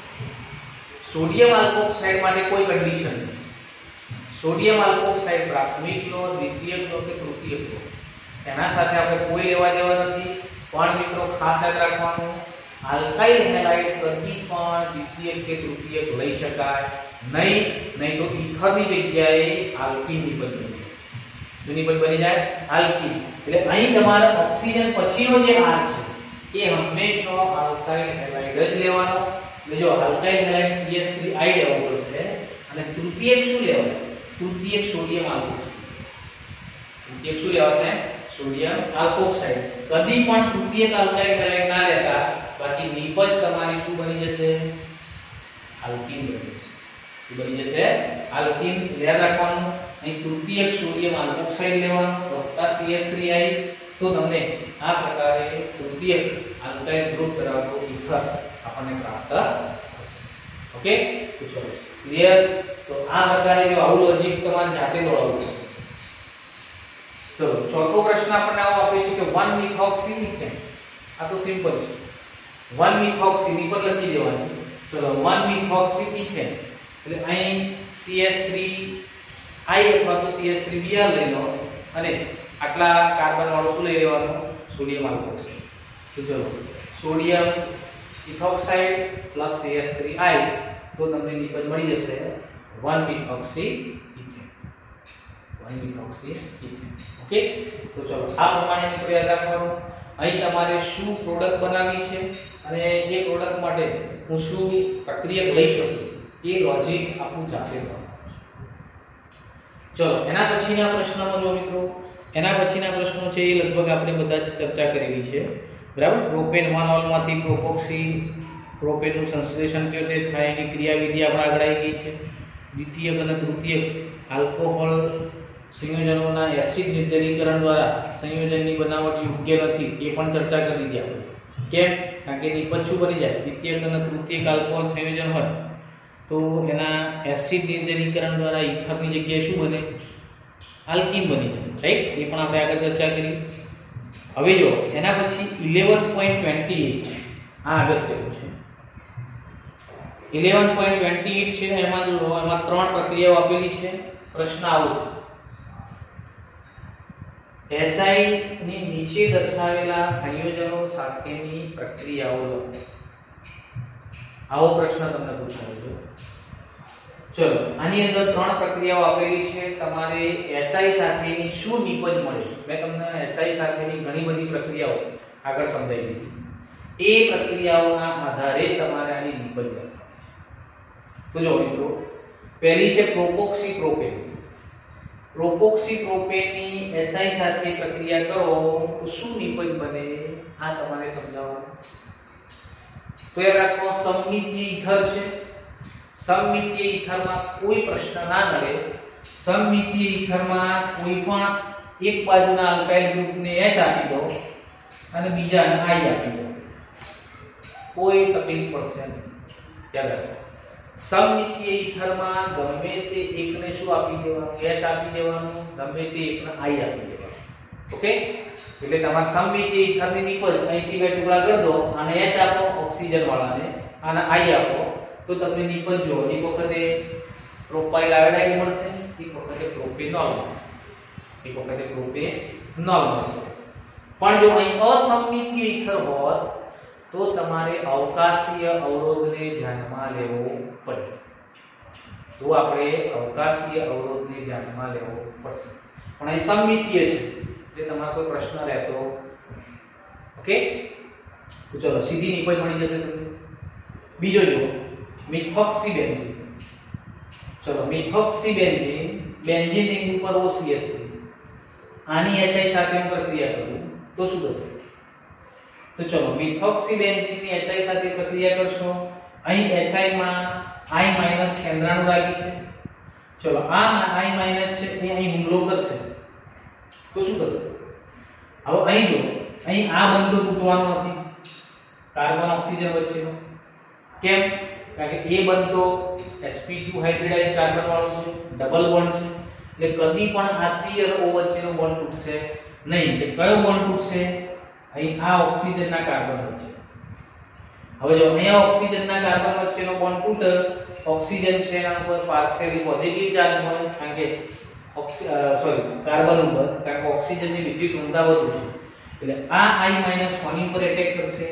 સોડિયમ આલ્કોક્સાઇડ માટે કોઈ કન્ડિશન નથી. સોડિયમ આલ્કોક્સાઇડ પ્રાથમિક લો, દ્વિતીયક લો કે તૃતીયક લો, એના સાથે આપણે કોઈ લેવા દેવા નથી. પણ મિત્રો ખાસ યાદ રાખવાનું, આલ્કાઇલ હેલાઇડ કદી પણ દ્વિતીયક કે તૃતીયક લઈ શકાય નહીં. નહીં તો ઈથરની જગ્યાએ આલ્કીન નિપજ બની જાય. શું નિપજ બની જાય? આલ્કીન. એટલે અહીં તમારા ઓક્સિજન પછીનો જે R છે એ હંમેશા આલ્કાઇલ હેલાઇડ જ લેવાનો. એટલે જો alkyl halide C H three I લેવો પડશે અને તૃતીયક શું લેવાય? તૃતીયક સોડિયમ આલ્કોક્સાઇડ. તૃતીયક શું લેવાશે? Sodium alkoxide. કદી પણ તૃતીયક આલ્કાઇલ હેલાઇડ ના લેતા, બાકી નિપજ તમારી શું બની જશે? આલ્કીન બની જશે. શું બની જશે? આલ્કીન. યાદ રાખવાનું અહીં તૃતીયક સોડિયમ આલ્કોક્સાઇડ લેવાનું વત્તા C H three I તો તમને આ પ્રકારે તૃતીયક આલ્કાઇલ ગ્રુપ ધરાવતો ઈથર આપણને પ્રાપ્ત થશે. ઓકે, તો ચલો ક્લિયર. તો આ પ્રકારે જો આવું લોજિક તમારે જાતે દોડાવવું છે. ચલો ચોથો પ્રશ્ન આપણને આવો આપ્યો છે કે one methoxy ethane. આ તો સિમ્પલ છે. one methoxy ની પર લખી દેવાનું. ચલો one methoxy ethane એટલે અહીં C H three I અથવા તો C H three Br લઈ લો અને આટલા કાર્બન વાળો શું લઈ લેવાનો? Sodium alkoxide. તો ચલો sodium ethoxide plus C H three I તો તમને નિપજ મળી જશે one methoxy ethane. one methoxy ethane. Okay, તો ચલો આ પ્રમાણે મિત્રો યાદ રાખવાનું. અહીં તમારે શું પ્રોડક્ટ બનાવવી છે અને એ પ્રોડક્ટ માટે હું શું પ્રક્રિયા લઈ શકું એ લોજિક આપણું જાતે કરવાનું. ચલો એના પછીના પ્રશ્નમાં જો મિત્રો એના પછીના પ્રશ્નો છે એ લગભગ આપણે બધા જ ચર્ચા કરેલી છે. બરાબર. પ્રોપેન મોનોલ માંથી પ્રોપોક્સી પ્રોપેનનું સંશ્લેષણ કેવી રીતે થાય એની ક્રિયાવિધિ આપણે આગળ આવી ગઈ છે. દ્વિતીયક અને તૃતીયક આલ્કોહોલ સંયોજનોના એસિડ નિર્જલીકરણ દ્વારા સંયોજનની બનાવટ યોગ્ય નથી એ પણ ચર્ચા કરી દીધી આપણે. કેમ? કારણ કે નિપજ શું બની જાય? દ્વિતીયક અને તૃતીયક આલ્કોહોલ સંયોજન હોય તો એના એસિડ નિર્જલીકરણ દ્વારા ઈથરની જગ્યાએ શું બને? આલ્કીન બની જાય. રાઈટ? એ પણ આપણે આગળ ચર્ચા કરી. હવે જો એના પછી eleven point two eight આ અગત્યનું છે. eleven point two eight છે એમાં જો એમાં ત્રણ પ્રક્રિયાઓ આપેલી છે. પ્રશ્ન આવો છે એચઆઈ ની નીચે દર્શાવેલા સંયોજનો સાથેની પ્રક્રિયાઓ લખો. આવો પ્રશ્ન તમને પૂછાયો છે. ચલો આની અંદર ત્રણ પ્રક્રિયાઓ આપેલી છે. તમારે એચઆઈ સાથેની શું નિપજ મળે, મેં તમને એચઆઈ સાથેની ઘણી બધી પ્રક્રિયાઓ આગળ સમજાવી દીધી. એ પ્રક્રિયાઓના આધારે તમારે આની નિપજ લખવાની છે. તો જો મિત્રો, પહેલી છે પ્રોપોક્સી પ્રોપેન. પ્રોપોક્સી પ્રોપેનની એચઆઈ સાથે પ્રક્રિયા કરો તો શું નિપજ બને, આ તમારે સમજાવવાનું. તો યાદ રાખો, સમમિતીય ઈથર છે. સમમિતીય ઈથરમાં કોઈ પ્રશ્ન ના કરે. સમમિતીય ઈથરમાં કોઈ પણ એક બાજુના આલ્કાઇલ ગ્રુપને H આપી દો અને બીજાને I આપી દો, કોઈ તકલીફ પડશે નહીં. યાદ રાખો, સમમિતીય ઈથરમાં ગમે તે એકને શું આપી દેવાનું, H આપી દેવાનું, ગમે તે એકને I આપી દેવાનું. ઓકે, એટલે તમારા સમમિતીય ઈથરની નિપજ અહીંથી બે ટુકડા કરી દો, આને H આપો ઓક્સિજન વાળાને, આને I આપો, તો તમને નિપજ જો એક વખતે પ્રોપાઇલ આયોડાઇડ મળશે, એક વખતે પ્રોપેનોલ મળશે, એક વખતે પ્રોપેનોલ મળશે. પણ જો અહીં અસમમિતીય ઈથર હોત તો તમારે અવકાશીય અવરોધને ધ્યાનમાં લેવો પડે. તો આપણે અવકાશીય અવરોધને ધ્યાનમાં લેવો પડશે. પણ અહીં સમમિતીય છે એટલે તમારો કોઈ પ્રશ્ન રહેતો. ઓકે, તો ચલો સીધી નિપજ મળી જશે તમને. બીજો જો મિથોક્સીબેન્ઝીન. ચલો મિથોક્સીબેન્ઝીન, બેન્ઝીન રિંગ ઉપર O C H થયું. આની H I સાથે હું પ્રક્રિયા કરું તો શું થશે? તો ચલો મિથોક્સીબેન્ઝીનની H I સાથે પ્રક્રિયા કરશો. અહીં H I માં I માઈનસ કેન્દ્રાનુરાગી છે. ચલો આ I માઈનસ છે એ અહીં હુમલો કરશે તો શું થશે? હવે અહીં જો, અહીં આ બંધ તૂટવાનો નથી કાર્બન ઓક્સિજન વચ્ચેનો. કેમ? કારણ કે એ બંધ તો S P two hybridize carbon વાળો છે, ડબલ બોન્ડ છે, એટલે કદી પણ આ C અને O વચ્ચેનો બોન્ડ તૂટશે નહીં. એટલે કયો બોન્ડ તૂટશે? અહીં આ ઓક્સિજનના કાર્બન વચ્ચે. હવે જો અહીંયા ઓક્સિજનના કાર્બન વચ્ચેનો બોન્ડ તૂટે, ઓક્સિજન છે એના ઉપર પાર્શિયલી પોઝિટિવ ચાર્જ હોય, કારણ કે સોરી કાર્બન ઉપર, કારણ કે ઓક્સિજનની વિદ્યુત ઋણતા વધુ છે. એટલે આ I માઈનસ કોની ઉપર એટેક કરશે?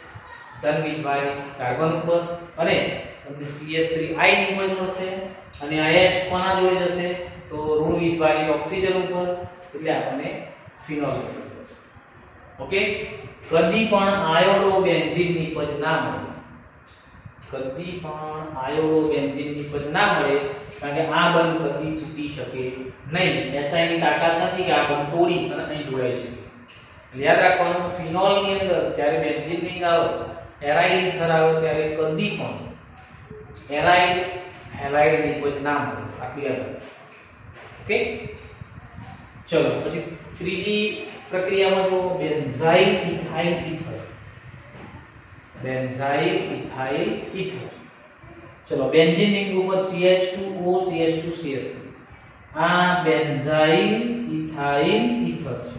ધન વીજભારી કાર્બન ઉપર, અને તમને C H three I નિપજ મળશે. અને આ H કોના જોડે જશે? તો ઋણ વીજભારી ઓક્સિજન ઉપર, એટલે આપણને ફિનોલ મળશે. ઓકે, કદી પણ આયોડો બેન્ઝીન નિપજ ના મળે. કદી પણ આયોડો બેન્ઝીન નિપજ ના મળે, કારણ કે આ બંધ કદી તૂટી શકે નહીં. H I ની તાકાત નથી કે આ બંધ તોડી અને અહીં જોડાઈ શકે. એટલે યાદ રાખવાનું, ફિનોલ ની અંદર જ્યારે બેન્ઝીન રિંગ આવે, એરાઇલ ઈથર આવે, ત્યારે કદી પણ એરાઇલ હેલાઇડ નિપજ ના મળે. આટલી યાદ રાખો. ઓકે, ચલો પછી ત્રીજી પ્રક્રિયામાં જો benzyl ethyl ether. Benzyl ethyl ether. ચલો બેન્ઝીન રિંગ ઉપર C H two O C H two C H three. આ બેન્ઝાઇલ ઇથાઇલ ઈથર છે.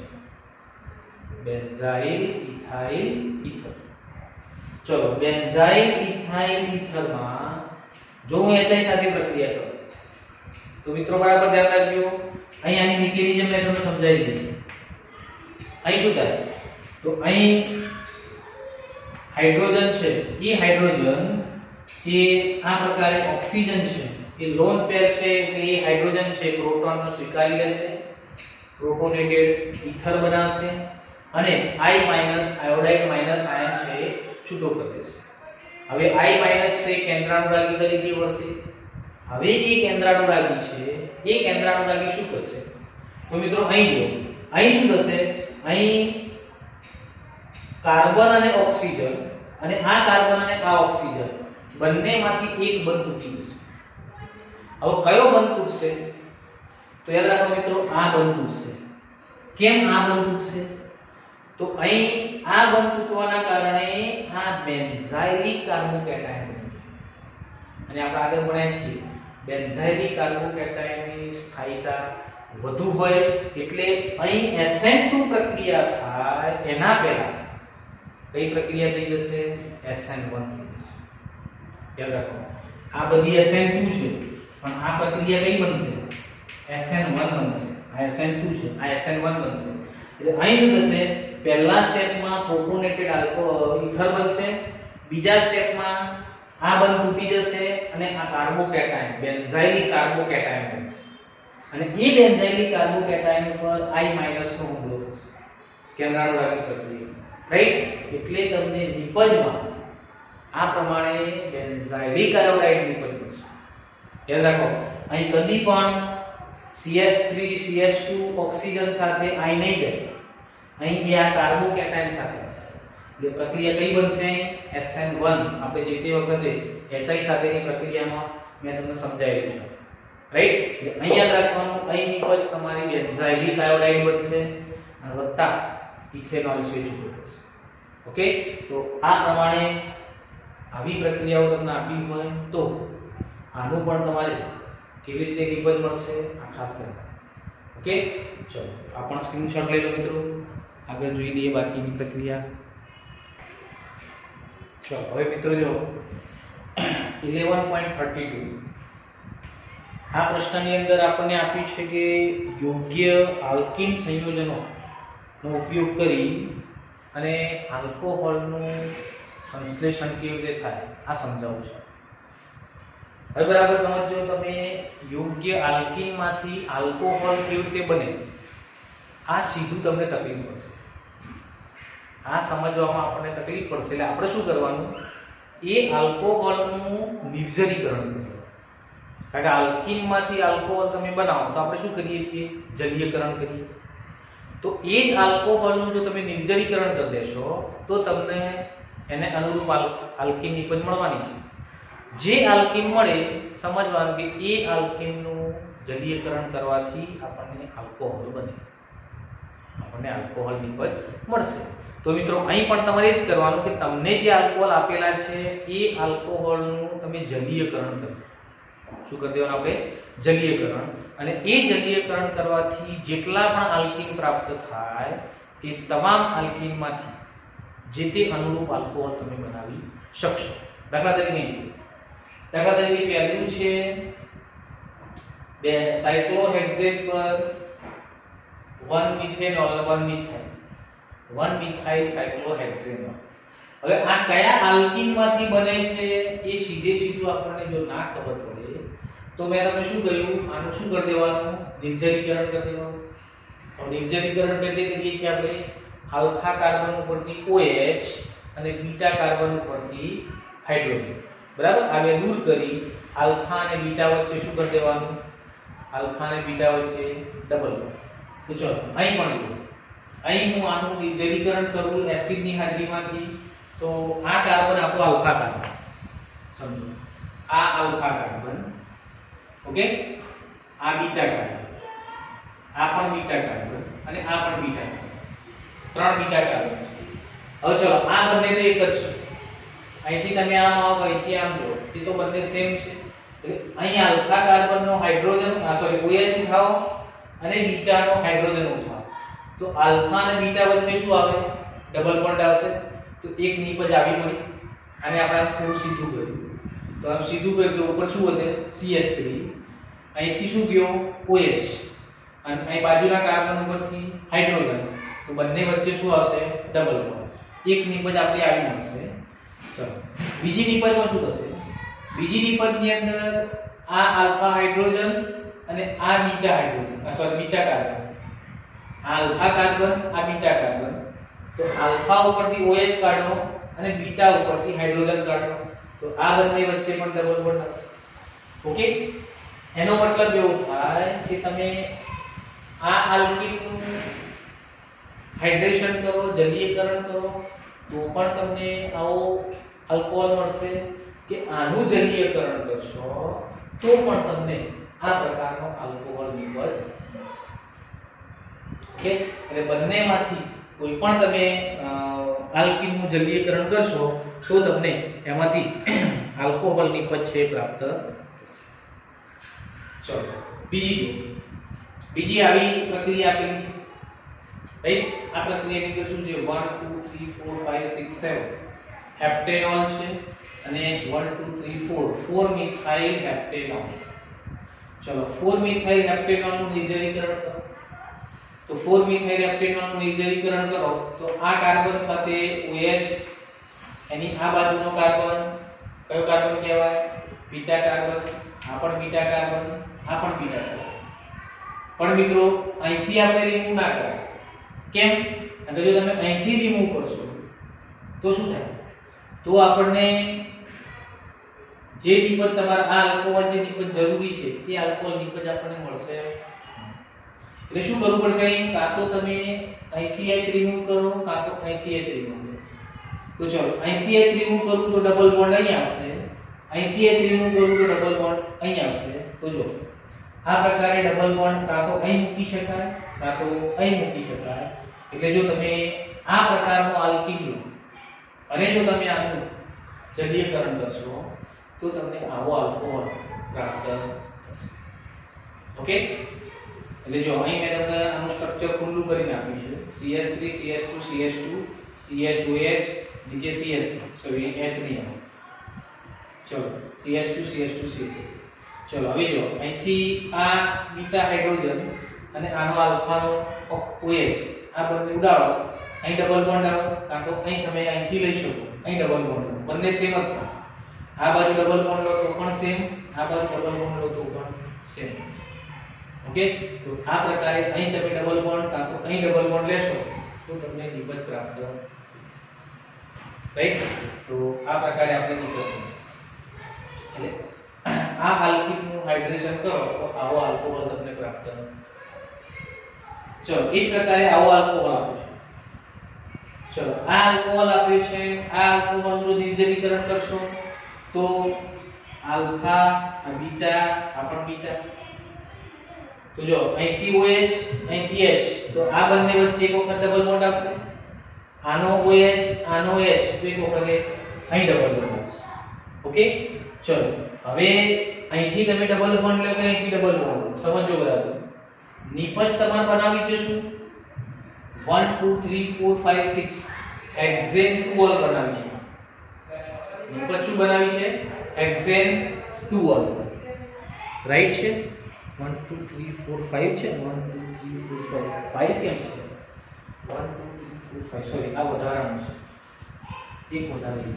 Benzyl ethyl ether. ચલો બેન્ઝાઇલ ઇથાઇલ ઈથરમાં જો હું H I સાથે પ્રક્રિયા કરું તો મિત્રો બરાબર ધ્યાન રાખજો. અહીં આની મિકેનિઝમ મેં તમને સમજાવી દીધી. અહીં શું થાય? તો અહીં હાઇડ્રોજન છે, એ હાઇડ્રોજન એ આ પ્રકારે ઓક્સિજન છે, એ લોન પેર છે, એટલે એ હાઇડ્રોજન છે પ્રોટોનને સ્વીકારી લેશે, પ્રોટોનેટેડ ઈથર બનાવશે, અને I minus iodide minus ion છે છૂટો કરી દેશે. હવે I માઈનસ છે કેન્દ્રાનુરાગી તરીકે વર્તે. હવે એ કેન્દ્રાનુરાગી છે, એ કેન્દ્રાનુરાગી શું કરશે? તો મિત્રો અહીં જો, અહીં શું થશે? અહીં કાર્બન અને ઓક્સિજન, અને આ કાર્બન અને આ ઓક્સિજન બંનેમાંથી એક બંધ તૂટી જશે. હવે કયો બંધ તૂટશે? તો યાદ રાખો મિત્રો, આ બંધ તૂટશે. કેમ આ બંધ તૂટશે? તો અહીં આ બંધ તૂટવાના કારણે આ બેન્ઝાઇલિક કાર્બોકેટાયન, અને આપણે આગળ ભણ્યા છીએ બેન્ઝાઇલિક કાર્બોકેટાયનની સ્થાયીતા વધુ હોય, એટલે અહીં S N two પ્રક્રિયા થાય એના પહેલા કઈ પ્રક્રિયા થઈ જશે? S N one થઈ જશે. યાદ રાખો, આ બધી S N two છે, પણ આ પ્રક્રિયા કઈ બનશે? S N one બનશે. આ S N two છે, આ S N one બનશે. એટલે અહીં શું થશે, પહેલા સ્ટેપમાં પ્રોટોનેટેડ આલ્કોહોલ ઇથર બનશે, બીજા સ્ટેપમાં આ બંધ તૂટી જશે અને આ કાર્બોકેટાયન બેન્ઝાઇલિક કાર્બોકેટાયન બનશે અને એ બેન્ઝાઇલિક કાર્બોકેટાયન પર I- નો હુમલો થશે કેન્દ્રાણુવાદી પ્રક્રિયા, રાઈટ? એટલે તમને નિપજમાં આ પ્રમાણે બેન્ઝાઇલિક આયોડાઇડ નિપજ મળશે. યાદ રાખો, અહીં કદી પણ C H three C H two oxygen સાથે આઈ નહીં જાય, અહીં એ આ કાર્બોકેટાયન સાથે હશે. એટલે પ્રક્રિયા કઈ બનશે? S N one. આપણે જે તે વખતે એચ આઈ સાથેની પ્રક્રિયામાં મેં તમને સમજાવ્યું છે, રાઈટ? એટલે અહીં યાદ રાખવાનું, અહીં નિપજ તમારી બેન્ઝાઇલિક આયોડાઇડ બનશે અને વત્તા ઇથેનોલ છે છૂટું થશે. ઓકે, તો આ પ્રમાણે આવી પ્રક્રિયાઓ તમને આપી હોય તો આનું પણ તમારે કેવી રીતે નિપજ મળશે આ ખાસ ધ્યાન. ઓકે, ચલો આ પણ સ્ક્રીનશોટ લઈ લો મિત્રો, આગળ જોઈ લઈએ બાકીની પ્રક્રિયા. ચલો હવે મિત્રો જો eleven point thirty two આ પ્રશ્નની અંદર આપણને આપ્યું છે કે યોગ્ય આલ્કીન સંયોજનો નો ઉપયોગ કરી અને આલ્કોહોલનું સંશ્લેષણ કેવી રીતે થાય આ સમજાવું છું. હવે બરાબર સમજો તમે, યોગ્ય આલ્કીનમાંથી આલ્કોહોલ કેવી રીતે બને આ સીધું તમને તકલીફ પડશે. આ સમજવામાં આપણને તકલીફ પડશે એટલે આપણે શું કરવાનું, એ આલ્કોહોલનું નિર્જલીકરણ કરવાનું. કારણ કે આલ્કીનમાંથી આલ્કોહોલ તમે બનાવો તો આપણે શું કરીએ છીએ, જલીયકરણ કરીએ. તો એ જ આલ્કોહોલનું જો તમે નિર્જલીકરણ કરી દેશો તો તમને એને અનુરૂપ આલ્કીન નિપજ મળવાની છે. જે આલ્કીન મળે સમજવાનું કે એ આલ્કીનનું જલીયકરણ કરવાથી આપણને આલ્કોહોલ બને, આપણને આલ્કોહોલ નિપજ મળશે. તો મિત્રો અહીં પણ તમારે જ કરવાનું કે તમને જે આલ્કોહોલ આપેલા છે એ આલ્કોહોલનું તમે જલીયકરણ કરો. શું કરી દેવાનું આપણે, જલીયકરણ. અને એ જલીયકરણ કરવાથી જેટલા પણ આલ્કીન પ્રાપ્ત થાય એ તમામ આલ્કીનમાંથી જે તે અનુરૂપ આલ્કોહોલ તમે બનાવી શકશો. દાખલા તરીકે દાખલા તરીકે પહેલું છે બે સાયક્લોહેક્સેન પર વન મિથેનોલ અને one methyl one methyl cyclohexanol. હવે આ કયા આલ્કીનમાંથી બને છે એ સીધે સીધું આપણને જો ના ખબર પડે તો મેં તમને શું કહ્યું, આનું શું કરી દેવાનું, નિર્જલીકરણ કરી દેવાનું. તો નિર્જલીકરણ એટલે કરીએ છીએ આપણે આલ્ફા કાર્બન ઉપરથી OH અને બીટા કાર્બન ઉપરથી હાઇડ્રોજન, બરાબર? આ બે દૂર કરી આલ્ફા અને બીટા વચ્ચે શું કરી દેવાનું, આલ્ફા અને બીટા વચ્ચે ડબલ બોન્ડ. તો ચલો અહીં પણ લો, અહીં હું આનું નિર્જલીકરણ કરું એસિડની હાજરીમાંથી તો આ કાર્બન આપણો આલ્ફા કાર્બન, સમજો આ આલ્ફા કાર્બન, ઓકે, આ બીટા કાર્બન, આ પણ બીટા કાર્બન અને આ પણ બીટા કાર્બન, ત્રણ બીટા કાર્બન. હવે ચલો આ બંને તો એક જ છે, અહીંથી તમે આમ આવો અહીંથી આમ જો એ તો બંને સેમ છે. એટલે અહીં આલ્ફા કાર્બનનો હાઇડ્રોજન આ સોરી OH ઉઠાવો અને બીટાનો હાઇડ્રોજન ઉઠાવો તો આલ્ફા અને બીટા વચ્ચે શું આવે, ડબલ બોન્ડ આવશે. તો એક નિપજ આવી મળી, આને આપણે થોડું સીધું કર્યું તો આમ સીધું કર્યું તો ઉપર શું વધે, સી એચ થ્રી. અહીંથી શું ગયો, OH અને અહીં બાજુના કાર્બન ઉપરથી હાઇડ્રોજન તો બંને વચ્ચે શું આવશે, ડબલ બોન્ડ. એક નિપજ આપણી આવી મળશે. ચલો બીજી નિપજમાં શું થશે, બીજી નિપજની અંદર આ આલ્ફા હાઇડ્રોજન અને આ બીટા હાઇડ્રોજન આ સોરી બીટા કાર્બન, આ આલ્ફા કાર્બન આ બીટા કાર્બન. તો આલ્ફા ઉપરથી OH કાઢો અને બીટા ઉપરથી હાઇડ્રોજન કાઢો તો આ બંને વચ્ચે પણ ડબલ બોન્ડ આવશે. ઓકે, એનો મતલબ એવો થાય કે તમે આ આલ્કીનનું હાઇડ્રેશન કરો, જલીયકરણ કરો તો પણ તમને આવો આલ્કોહોલ મળશે, કે આનું જલીયકરણ કરશો તો પણ તમને આ પ્રકારનો આલ્કોહોલ નિપજ મળશે. ઓકે, એટલે બંનેમાંથી કોઈ પણ તમે આલ્કીનનું જલીયકરણ કરશો તો તમને એમાંથી આલ્કોહોલ નિપજ છે પ્રાપ્ત થશે. ચલો બીજી બીજી આવી પ્રક્રિયા આપેલી છે, રાઈટ? આ પ્રક્રિયાની અંદર શું છે, one two three four five six seven હેપ્ટેનોલ છે અને one two three four four methyl heptanol. ચલો four મિથાઇલ હેપ્ટેનોલ નું નિર્જલીકરણ કરો. તો ચાર મિથાઇલ હેપ્ટેનોન નું નિર્જલીકરણ કરો તો આ કાર્બન સાથે OH, એની આ બાજુનો કાર્બન કયો કાર્બન કહેવાય? Beta carbon. આ પણ બીટા કાર્બન, આ પણ બીટા કાર્બન. પણ મિત્રો અહીંથી આપણે રિમૂવ ના કરાય. કેમ? કારણ કે જો તમે અહીંથી રિમૂવ કરશો તો શું થાય? તો આપણને જે નિપજ તમારા આ આલ્કોહોલ જે નિપજ જરૂરી છે એ આલ્કોહોલ નિપજ આપણને મળશે. એટલે શું કરવું પડશે? અહીં કાં તો તમે અહીંથી H રિમૂવ કરો, કાં તો અહીંથી H રિમૂવ કરો. તો ચલો અહીંથી H રિમૂવ કરું તો ડબલ બોન્ડ અહીં આવશે, અહીંથી H રિમૂવ કરું તો ડબલ બોન્ડ અહીં આવશે. તો જો આ પ્રકારે ડબલ બોન્ડ કાં તો અહીં મૂકી શકાય, કાં તો અહીં મૂકી શકાય. એટલે જો તમે આ પ્રકારનો આલ્કીન લો અને જો તમે આનું જલીયકરણ કરશો તો તમને આવો આલ્કોહોલ પ્રાપ્ત થશે. ઓકે, એટલે જો અહીં મેં તમને આનું સ્ટ્રક્ચર ખુલ્લું કરીને આપ્યું છે. C H three C H two C H two C H O H નીચે C H three sorry H નહીં આવે. ચલો C H two C H two C H three. ચલો હવે જો અહીંથી આ બીટા હાઇડ્રોજન અને આનો આલ્ફાનો OH આ બંને ઉડાડો, અહીં ડબલ બોન્ડ આવો, કાં તો અહીં તમે અહીંથી લઈ શકો, અહીં ડબલ બોન્ડ લો, બંને સેમ જ થાય. આ બાજુ ડબલ બોન્ડ લો તો પણ સેમ, આ બાજુ ડબલ બોન્ડ લો તો પણ સેમ. ઓકે, તો આ પ્રકારે અહીં તમે ડબલ બોન્ડ કાં તો અહીં ડબલ બોન્ડ લેશો તો તમને નિપજ પ્રાપ્ત થશે. રાઈટ? તો આ પ્રકારે આપણે નિપજ મળશે. એટલે આ આલ્કીનનું હાઇડ્રેશન કરો તો આવો આલ્કોહોલ તમને પ્રાપ્ત થશે. ચલો એક પ્રકારે આવો આલ્કોહોલ આપ્યો છે. ચલો આ આલ્કોહોલ આપ્યો છે, આ આલ્કોહોલનું નિર્જલીકરણ કરશો તો આલ્ફા, આ બીટા, આ પણ બીટા. તો જો અહીંથી OH, અહીંથી H, તો આ બંને વચ્ચે એક વખત ડબલ બોન્ડ આવશે. આનો OH, આનો H, તો એક વખત અહીં ડબલ બોન્ડ આવશે. ઓકે, ચલો હવે અહીંથી તમે ડબલ બોન્ડ લો કે અહીંથી ડબલ બોન્ડ સમજો બરાબર. નિપજ તમારે બનાવી છે શું? one two three four five six hexane two ol બનાવી છે. નિપજ શું બનાવી છે? Hexane two ol. રાઈટ છે? one two three four five છે. one two three four five five કેમ છે? one two three four five sorry આ વધારાનું છે, એક વધારે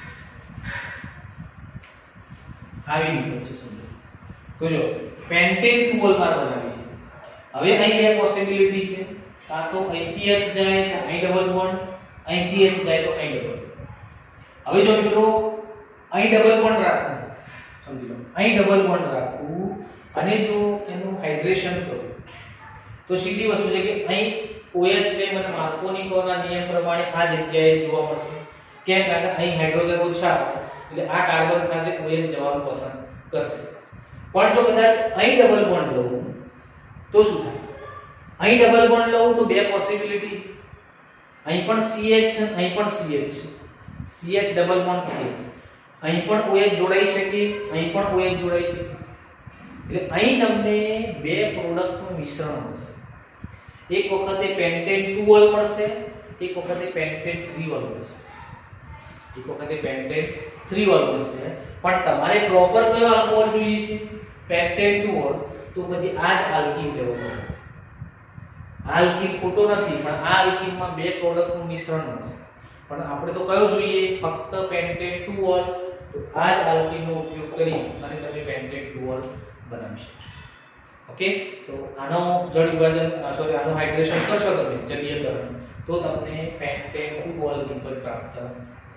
આવી નિપજ છે સમજો. તો જો પેન્ટેન two ઓલ માર બનાવી છે. હવે અહીં બે પોસિબિલિટી છે, કાં તો અહીંથી H જાય તો અહીં ડબલ બોન્ડ, અહીંથી H જાય તો અહીં ડબલ બોન્ડ. હવે જો મિત્રો અહીં ડબલ બોન્ડ રાખવું, સમજી લો અહીં ડબલ બોન્ડ રાખવું અને જો એનું હાઇડ્રેશન કરું તો સીધી વસ્તુ છે કે અહીં OH છે મને માર્કોનિકોના નિયમ પ્રમાણે આ જગ્યાએ જોવા મળશે. કેમ? કારણ કે અહીં હાઇડ્રોજન ઓછા હોય એટલે આ કાર્બન સાથે OH જવાનું પસંદ કરશે. પણ જો કદાચ અહીં ડબલ બોન્ડ લઉં તો શું થાય? અહીં ડબલ બોન્ડ લઉં તો બે પોસિબિલિટી, અહીં પણ CH અહીં પણ CH CH double bond CH, અહીં પણ OH જોડાઈ શકે, અહીં પણ OH જોડાઈ શકે. એટલે અહીં તમને બે પ્રોડક્ટનું મિશ્રણ મળશે. એક વખતે પેન્ટેન two ઓલ મળશે, એક વખતે પેન્ટેન three ઓલ મળશે. એક વખતે પેન્ટેન three ઓલ મળશે. પણ તમારે પ્રોપર કયો આલ્કોહોલ જોઈએ છે? Pentane two ol. તો પછી આ જ આલ્કીન લેવો પડે. આલ્કીન ખોટો નથી, પણ આ આલ્કીનમાં બે પ્રોડક્ટનું મિશ્રણ મળશે. પણ આપણે તો કયો જોઈએ? ફક્ત પેન્ટેન two ઓલ. તો આ જ આલ્કીનનો ઉપયોગ કરી અને તમે પેન્ટેન two ઓલ બનાવી શકશો. ઓકે, તો આનો જળ વિભાજન સોરી આનો હાઇડ્રેશન કરશો તમે જલીયકરણ તો તમને પેન્ટેન two ઓલ નિપજ પ્રાપ્ત થશે.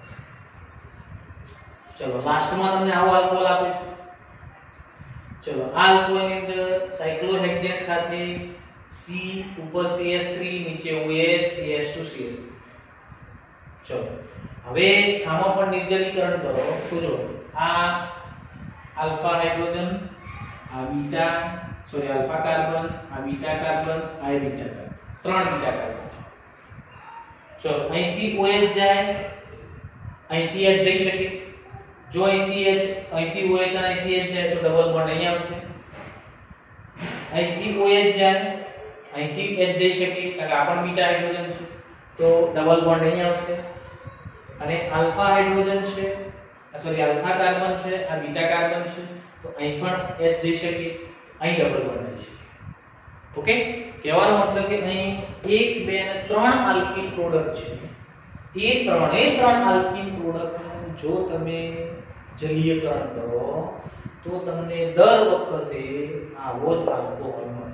ચલો લાસ્ટમાં તમને આવો આલ્કોહોલ આપે છે. ચલો આ આલ્કોહોલની અંદર સાયક્લોહેક્સેન સાથે C ઉપર C H three નીચે OH C H two C H three. ચલો હવે આમાં પણ નિર્જલીકરણ કરો તો જો આ આલ્ફા હાઇડ્રોજન, આ બીટા સોરી આલ્ફા કાર્બન, આ બીટા કાર્બન, આ બીટા કાર્બન, ત્રણ બીટા કાર્બન છે. ચલો અહીંથી OH જાય, અહીંથી H જઈ શકે. જો અહીંથી H અહીંથી OH અને અહીંથી H જાય તો ડબલ બોન્ડ અહીં આવશે. અહીંથી OH જાય, અહીંથી H જઈ શકે કારણ કે આ પણ બીટા હાઇડ્રોજન છે તો ડબલ બોન્ડ અહીં આવશે. અને આલ્ફા હાઇડ્રોજન છે સોરી આલ્ફા કાર્બન છે, આ બીટા કાર્બન છે તો અહીં પણ H જઈ શકે, અહીં ડબલ બોન્ડ આવી શકે. ઓકે, કહેવાનો મતલબ કે અહીં એક બે અને ત્રણ આલ્કીન પ્રોડક્ટ છે એ ત્રણે ત્રણ આલ્કીન પ્રોડક્ટનું જો તમે જલીયકરણ કરો તો તમને દર વખતે આવો જ આલ્કોહોલ મળે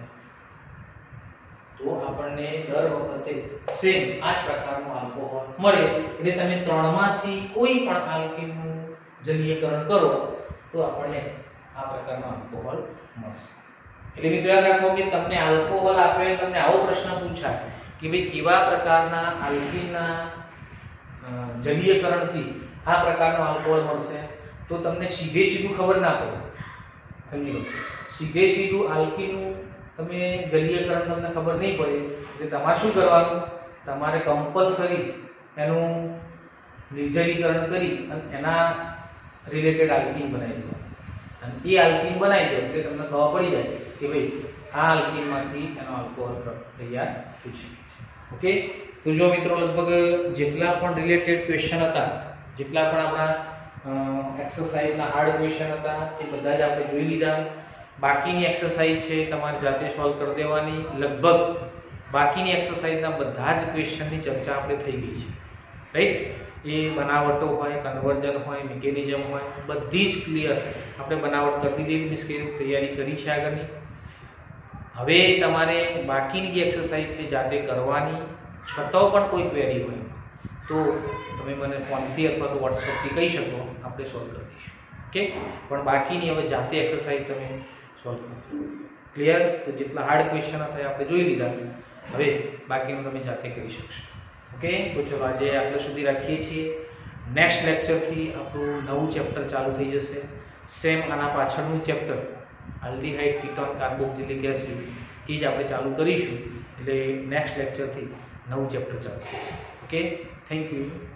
તો આપણને દર વખતે સેમ આ જ પ્રકારનો આલ્કોહોલ મળે એટલે તમે ત્રણમાંથી કોઈ પણ આલ્કીનનું જલીયકરણ કરો તો આપણને આ પ્રકારનો આલ્કોહોલ મળશે એટલે મિત્રો યાદ રાખો કે તમને આલ્કોહોલ આપ્યો તમને આવો પ્રશ્ન પૂછાય કે ભાઈ કેવા પ્રકારના આલ્કીનના જલીયકરણથી આ પ્રકારનો આલ્કોહોલ મળશે તો તમને સીધે સીધું ખબર ના પડે સમજી લો સીધે સીધું આલ્કીનનું તમે જલીયકરણ તમને ખબર નહીં પડે એટલે તમારે શું કરવાનું તમારે કમ્પલસરી એનું નિર્જલીકરણ કરી અને એના રિલેટેડ આલ્કીન બનાવી દેવાનું અને એ આલ્કીન બનાવી દો એટલે તમને ખબર પડી જાય કે ભાઈ આ આલ્કીનમાંથી એનો આલ્કોહોલ તૈયાર થઈ શકે છે ઓકે તો જો મિત્રો લગભગ જેટલા પણ રિલેટેડ ક્વેશ્ચન હતા જેટલા પણ આપણા એક્સરસાઇઝના હાર્ડ ક્વેશ્ચન હતા એ બધા જ આપણે જોઈ લીધા બાકીની એક્સરસાઇઝ છે તમારે જાતે સોલ્વ કરી દેવાની લગભગ બાકીની એક્સરસાઇઝના બધા જ ક્વેશ્ચનની ચર્ચા આપણે થઈ ગઈ છે રાઈટ એ બનાવટો હોય કન્વર્જન હોય મિકેનિઝમ હોય બધી જ ક્લિયર આપણે બનાવટ કરી દીધી મીન્સ કે તૈયારી કરી છે આગળની હવે તમારે બાકીની જે એક્સરસાઇઝ છે જાતે કરવાની છતાં પણ કોઈ ક્વેરી હોય તો તમે મને ફોનથી અથવા તો વોટ્સએપથી કહી શકો આપણે સોલ્વ કરી દઈશું ઓકે પણ બાકીની હવે જાતે એક્સરસાઇઝ તમે સોલ્વ કરો ક્લિયર તો જેટલા હાર્ડ ક્વેશ્ચન હતા એ આપણે જોઈ લીધા હવે બાકીનું તમે જાતે કરી શકશો ઓકે તો ચલો આજે આટલા સુધી રાખીએ છીએ નેક્સ્ટ લેક્ચરથી આપણું નવું ચેપ્ટર ચાલુ થઈ જશે સેમ આના પાછળનું chapter aldehyde ketone carboxylic acid એ જ આપણે ચાલુ કરીશું એટલે નેક્સ્ટ લેક્ચરથી નવું ચેપ્ટર ચાલુ થશે ઓકે થેન્ક યુ